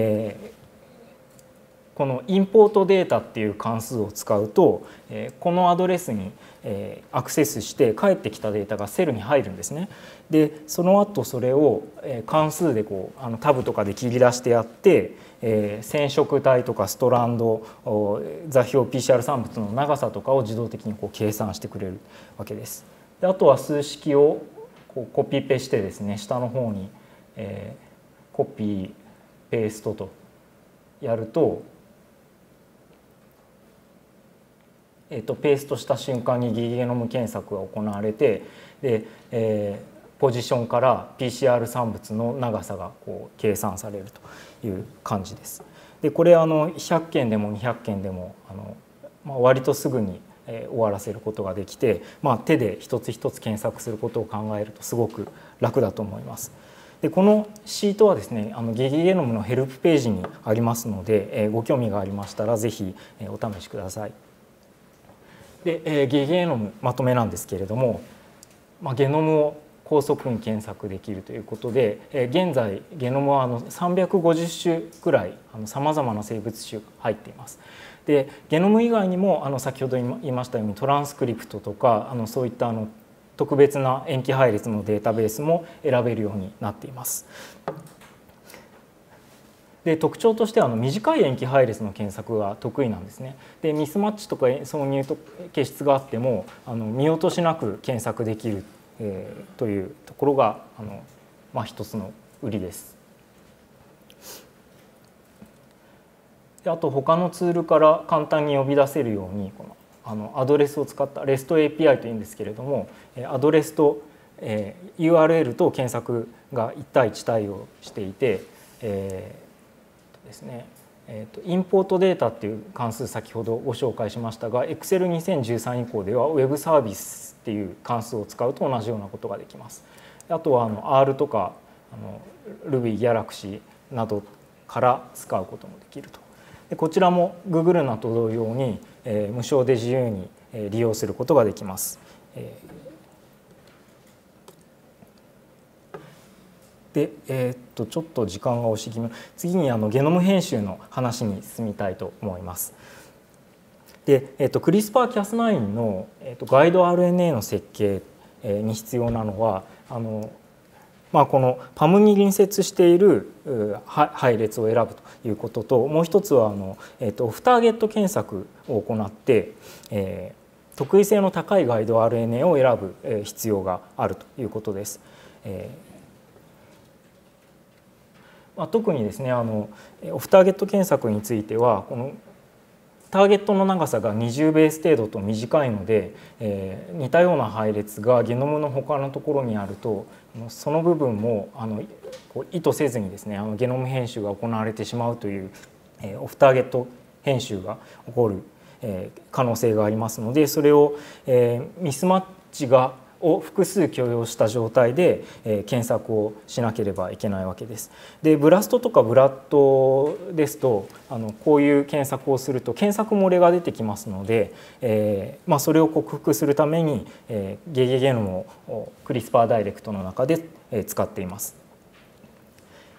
このインポートデータっていう関数を使うと、このアドレスにアクセスして返ってきたデータがセルに入るんですね。でその後それを関数でタブとかで切り出してやって、染色体とかストランド座標 PCR 産物の長さとかを自動的に計算してくれるわけです。であとは数式をコピペしてですね下の方にコピーペーストとやると、ペーストした瞬間にゲゲゲノム検索が行われて、で、ポジションから PCR 産物の長さが計算されるという感じです。でこれ100件でも200件でも割とすぐに終わらせることができて、手で一つ一つ検索することを考えるとすごく楽だと思います。でこのシートはですねゲゲゲノムのヘルプページにありますので、ご興味がありましたらぜひお試しください。でゲゲゲノムまとめなんですけれども、ゲノムを高速に検索できるということで、現在ゲノムは350種くらいさまざまな生物種が入っています。でゲノム以外にも先ほど言いましたようにトランスクリプトとかそういった特別な塩基配列のデータベースも選べるようになっています。で特徴としては短い塩基配列の検索が得意なんですね。でミスマッチとか挿入と欠失があっても見落としなく検索できる、というところが一つの売りです。であと他のツールから簡単に呼び出せるようにアドレスを使った REST API というんですけれども、アドレスと、URL と検索が1対1対応していて、ですね、インポートデータっていう関数先ほどご紹介しましたが Excel2013 以降では Web サービスっていう関数を使うと同じようなことができます。あとはR とかRuby、Galaxy などから使うこともできると。でこちらも Google など同様に無償で自由に利用することができます。でちょっと時間が押し気味、次にゲノム編集の話に進みたいと思います。で、CRISPR-Cas9 の、ガイド RNA の設計に必要なのはこのパムに隣接している配列を選ぶということと、もう一つはオフターゲット検索を行って、特異性の高いガイド RNA を選ぶ必要があるということです。特にですねオフターゲット検索についてはこのターゲットの長さが20ベース程度と短いので、似たような配列がゲノムの他のところにあるとその部分も意図せずにですねゲノム編集が行われてしまうという、オフターゲット編集が起こる、可能性がありますので、それを、ミスマッチを複数許容した状態で、検索をしなければいけないわけです。でブラストとかブラッドですとこういう検索をすると検索漏れが出てきますので、それを克服するために、ゲゲゲノムをクリスパーダイレクトの中で使っています。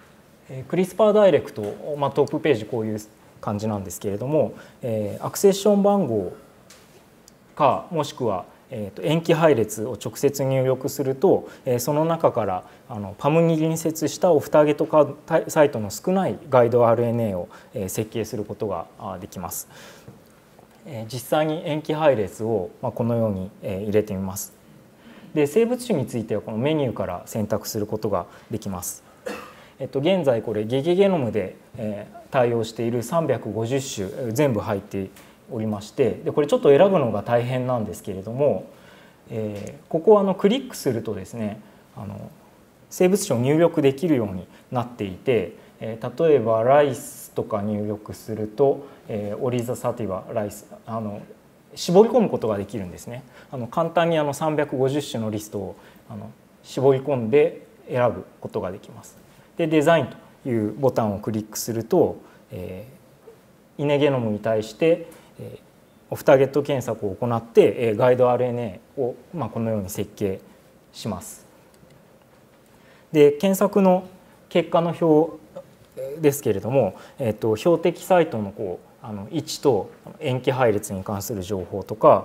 クリスパーダイレクト、トップページこういう感じなんですけれども、アクセッション番号かもしくは塩基配列を直接入力すると、その中からPAM に隣接したオフターゲットサイトの少ないガイド RNA を設計することができます。実際に塩基配列をこのように入れてみます。で、生物種についてはこのメニューから選択することができます。現在これゲゲゲノムで対応している350種全部入っておりまして、でこれちょっと選ぶのが大変なんですけれども、ここをクリックするとですね、生物種を入力できるようになっていて、例えばライスとか入力すると、オリザサティバライス絞り込むことができるんですね。簡単に350種のリストを絞り込んで選ぶことができます。で、デザインというボタンをクリックすると、イネゲノムに対してオフターゲット検索を行ってガイド RNA をこのように設計します。で、検索の結果の表ですけれども、標的サイトの位置と塩基配列に関する情報とか、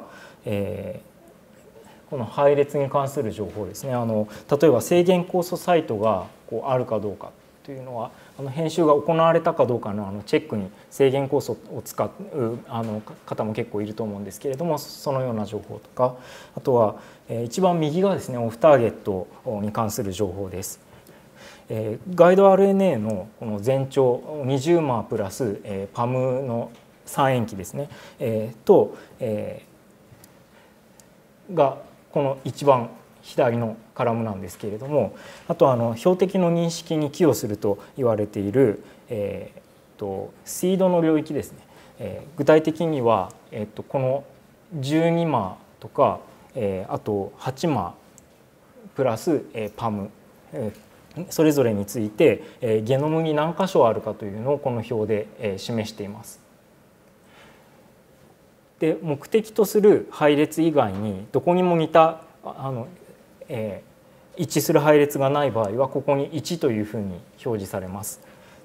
この配列に関する情報ですね、例えば制限酵素サイトがあるかどうかというのは編集が行われたかどうかのチェックに制限酵素を使う方も結構いると思うんですけれども、そのような情報とか、あとは一番右がですねオフターゲットに関する情報です。ガイド RNA のこの全長20マープラス PAM の3塩基ですね、がこの一番左のカラムなんですけれども、あと標的の認識に寄与すると言われている、シードの領域ですね、具体的には、この12マーとか、あと8マープラス PAM、それぞれについてゲノムに何箇所あるかというのをこの表で示しています。で、目的とする配列以外にどこにも似た一致する配列がない場合はここに1というふうに表示されます。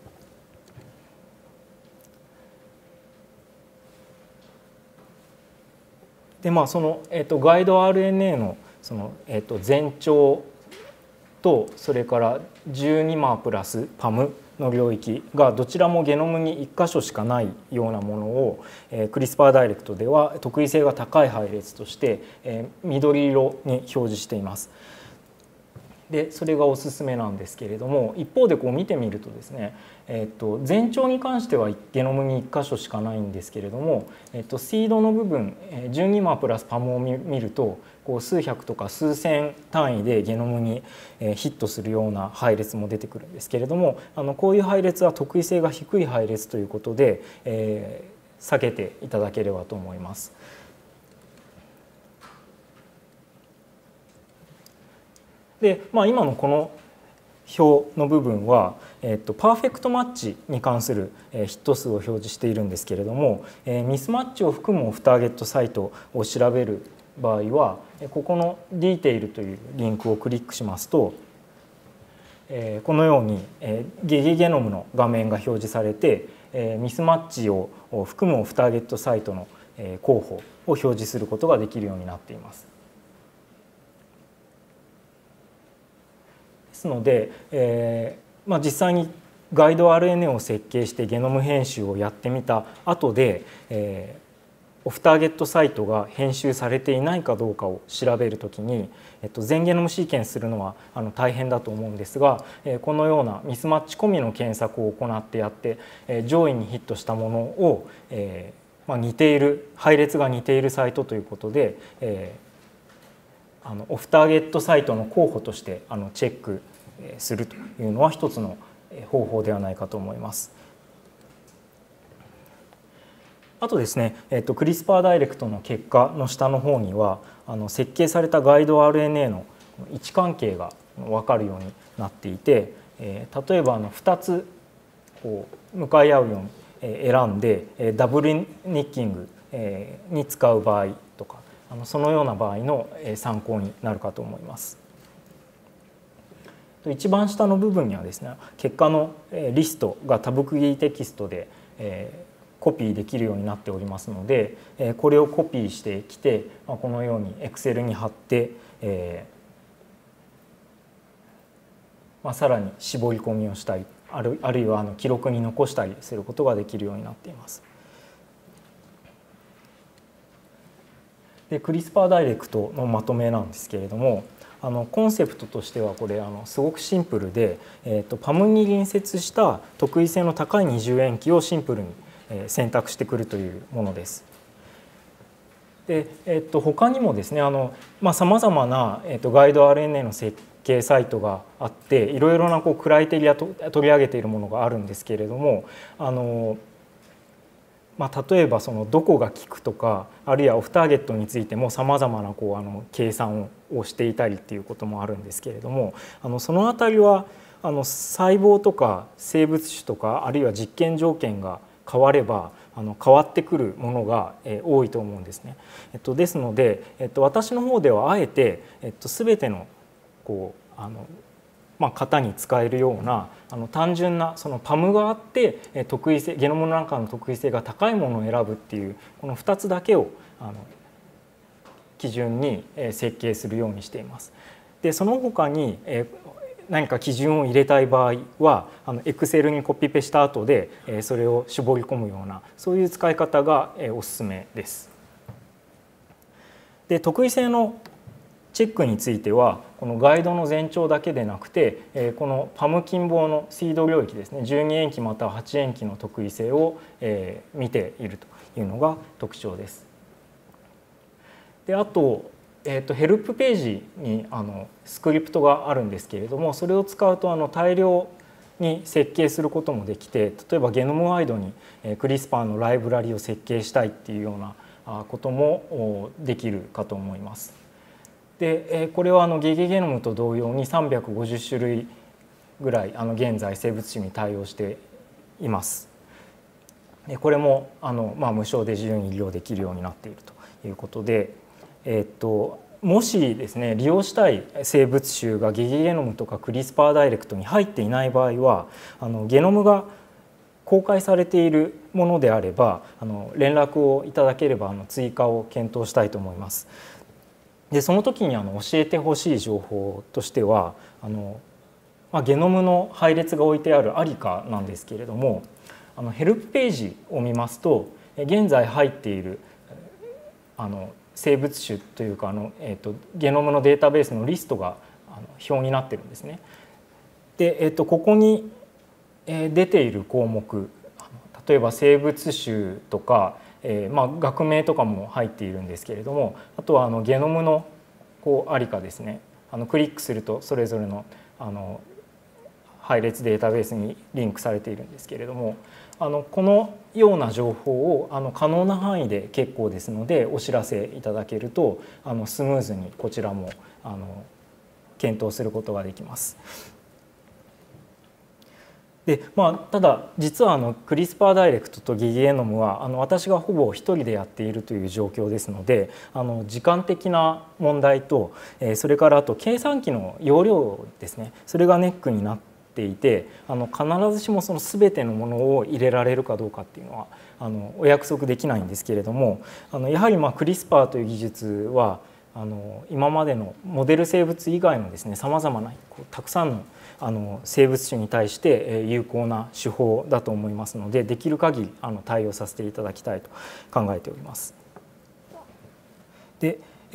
で、その、ガイド RNA のその、全長とそれから12マープラス PAM の領域がどちらもゲノムに1箇所しかないようなものをクリスパーダイレクトでは特異性が高い配列として緑色に表示しています。で、それがおすすめなんですけれども、一方で見てみるとですね、全長に関してはゲノムに1箇所しかないんですけれども、シードの部分12マープラス PAM を見ると数百とか数千単位でゲノムにヒットするような配列も出てくるんですけれども、こういう配列は特異性が低い配列ということで、避けていただければと思います。で、今のこの表の部分は、パーフェクトマッチに関するヒット数を表示しているんですけれども、ミスマッチを含むオフターゲットサイトを調べる場合はここの「ディテール」というリンクをクリックしますと、このようにゲゲゲノムの画面が表示されて、ミスマッチを含むオフターゲットサイトの候補を表示することができるようになっています。ですので、実際にガイド RNA を設計してゲノム編集をやってみた後で、オフターゲットサイトが編集されていないかどうかを調べるときに、全ゲノムシーケンスするのは大変だと思うんですが、このようなミスマッチ込みの検索を行ってやって、上位にヒットしたものを、似ている配列が似ているサイトということで、オフターゲットサイトの候補としてチェックするというのは一つの方法ではないかと思います。あとですね、クリスパーダイレクトの結果の下の方には設計されたガイド RNA の位置関係が分かるようになっていて、例えば2つ向かい合うように選んでダブルニッキングに使う場合とか、そのような場合の参考になるかと思います。 一番下の部分にはですね結果のリストが多含切テキストでコピーできるようになっておりますので、これをコピーしてきてこのように Excel に貼ってさらに絞り込みをしたりあるいは記録に残したりすることができるようになっています。でクリスパーダイレクトのまとめなんですけれども、コンセプトとしてはこれすごくシンプルで、PAM に隣接した特異性の高い二重塩基をシンプルに選択してくるというものです。で、他にもですねさまざまな、ガイド RNA の設計サイトがあっていろいろなクライテリア取り上げているものがあるんですけれども例えばどこが効くとかあるいはオフターゲットについてもさまざまな計算をしていたりっていうこともあるんですけれどもそのあたりは細胞とか生物種とかあるいは実験条件が変われば変わってくるものが多いと思うんですね。ですので私の方ではあえて全ての型に使えるような単純なPAMがあって特異性ゲノムの中の特異性が高いものを選ぶっていうこの2つだけを基準に設計するようにしています。でその他に何か基準を入れたい場合はExcel にコピペした後でそれを絞り込むようなそういう使い方がおすすめです。で特異性のチェックについてはこのガイドの全長だけでなくてこのPAM近傍のシード領域ですね12塩基または8塩基の特異性を見ているというのが特徴です。であとヘルプページにスクリプトがあるんですけれどもそれを使うと大量に設計することもできて例えばゲノムワイドにクリスパーのライブラリを設計したいっていうようなこともできるかと思います。でこれはゲゲゲノムと同様に350種類ぐらい現在生物種に対応しています。でこれも無償で自由に利用できるようになっているということで、もしですね利用したい生物種がゲゲゲノムとかクリスパーダイレクトに入っていない場合はゲノムが公開されているものであれば連絡をいただければ追加を検討したいと思います。でその時に教えてほしい情報としてはゲノムの配列が置いてあるアリカなんですけれどもヘルプページを見ますと現在入っている生物種というかゲノムのデータベースのリストが表になってるんですね。で、ここに出ている項目例えば生物種とか学名とかも入っているんですけれどもあとはゲノムのアリカですねクリックするとそれぞれの配列データベースにリンクされているんですけれどもこのような情報を可能な範囲で結構ですのでお知らせいただけるとスムーズにこちらも検討することができます。でただ実はクリスパーダイレクトとゲゲゲノムは私がほぼ一人でやっているという状況ですので時間的な問題とそれからあと計算機の容量ですねそれがネックになっていて必ずしもその全てのものを入れられるかどうかっていうのはお約束できないんですけれどもやはりクリスパーという技術は今までのモデル生物以外のですねさまざまなたくさんの生物種に対して有効な手法だと思いますのでできる限り対応させていただきたいと考えております。で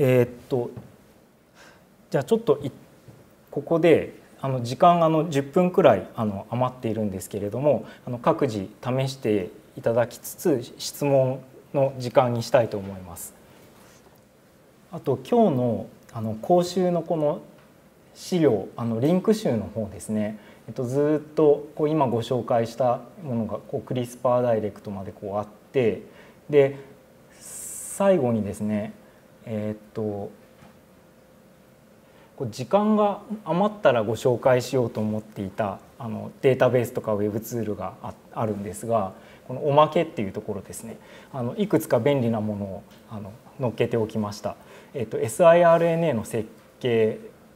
じゃあちょっとここで時間10分くらい余っているんですけれども各自試していただきつつ質問の時間にしたいと思います。あと今日の講習のこの資料リンク集の方ですね、ずっと今ご紹介したものがクリスパーダイレクトまであってで最後にですね時間が余ったらご紹介しようと思っていたデータベースとかウェブツールがあるんですがこのおまけっていうところですねいくつか便利なものを載っけておきました。siRNA の設計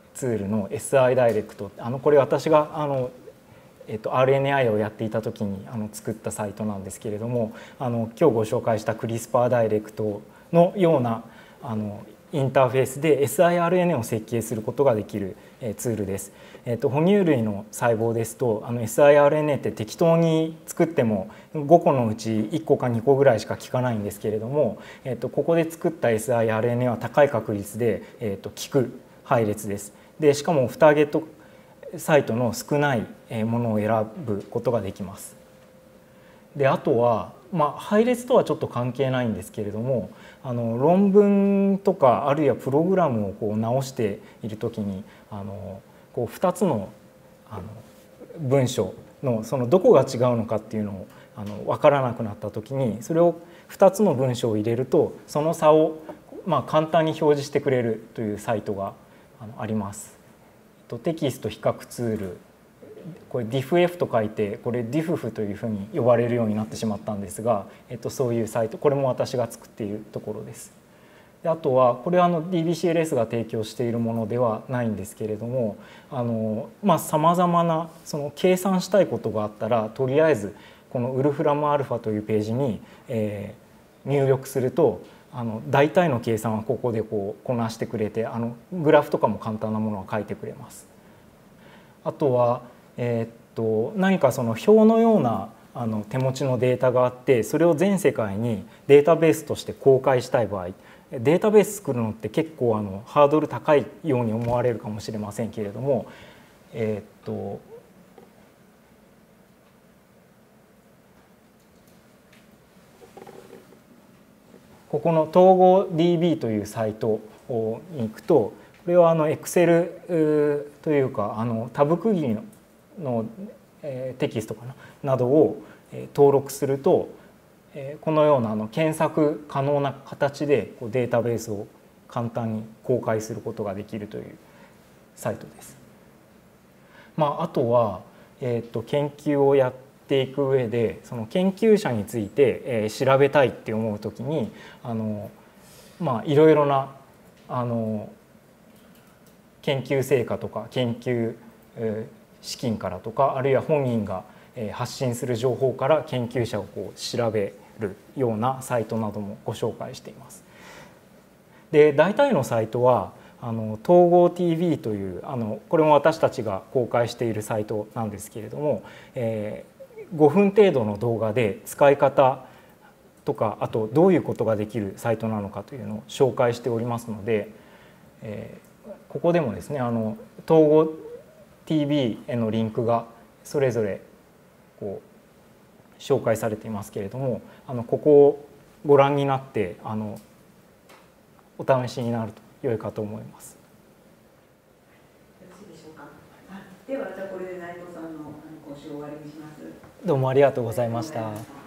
ツールの SI ダイレクト、これ私がRNAi をやっていた時に作ったサイトなんですけれども、今日ご紹介したクリスパーダイレクトのようなインターフェースで siRNA を設計することができるツールです。哺乳類の細胞ですとsiRNA って適当に作っても5個のうち1個か2個ぐらいしか効かないんですけれども、ここで作った siRNA は高い確率で効く配列です。でしかもターゲットサイトの少ないものを選ぶことができます。であとは、配列とはちょっと関係ないんですけれども、論文とかあるいはプログラムをこう直している時にこう2つの文章のそのどこが違うのかっていうのを分からなくなった時に、それを2つの文章を入れるとその差を簡単に表示してくれるというサイトがあります。テキスト比較ツール、これ difff と書いてこれ difff というふうに呼ばれるようになってしまったんですが、そういうサイト、これも私が作っているところです。であとはこれはDBCLS が提供しているものではないんですけれども、さまざまなその計算したいことがあったらとりあえずこのウルフラムアルファというページに入力すると大体の計算はここでこなしてくれてグラフとかも簡単なものは書いてくれます。あとは、何かその表のような手持ちのデータがあってそれを全世界にデータベースとして公開したい場合、データベース作るのって結構ハードル高いように思われるかもしれませんけれども、ここの統合 DB というサイトに行くと、これはExcel というかタブ区切りのテキストかなどを登録するとこのような検索可能な形でデータベースを簡単に公開することができるというサイトです。あとは研究をやっていく上でその研究者について調べたいって思うときにいろいろな研究成果とか研究資金からとかあるいは本人が発信する情報から研究者を調べるようなサイトなどもご紹介しています。で大体のサイトは統合 TV というこれも私たちが公開しているサイトなんですけれども、5分程度の動画で使い方とかあとどういうことができるサイトなのかというのを紹介しておりますので、ここでもですね統合 TV へのリンクがそれぞれ紹介されていますけれどもここをご覧になってお試しになると良いかと思います。 よろしいでしょうか。ではこれで内藤さんの講習を終わりにします。 どうもありがとうございました。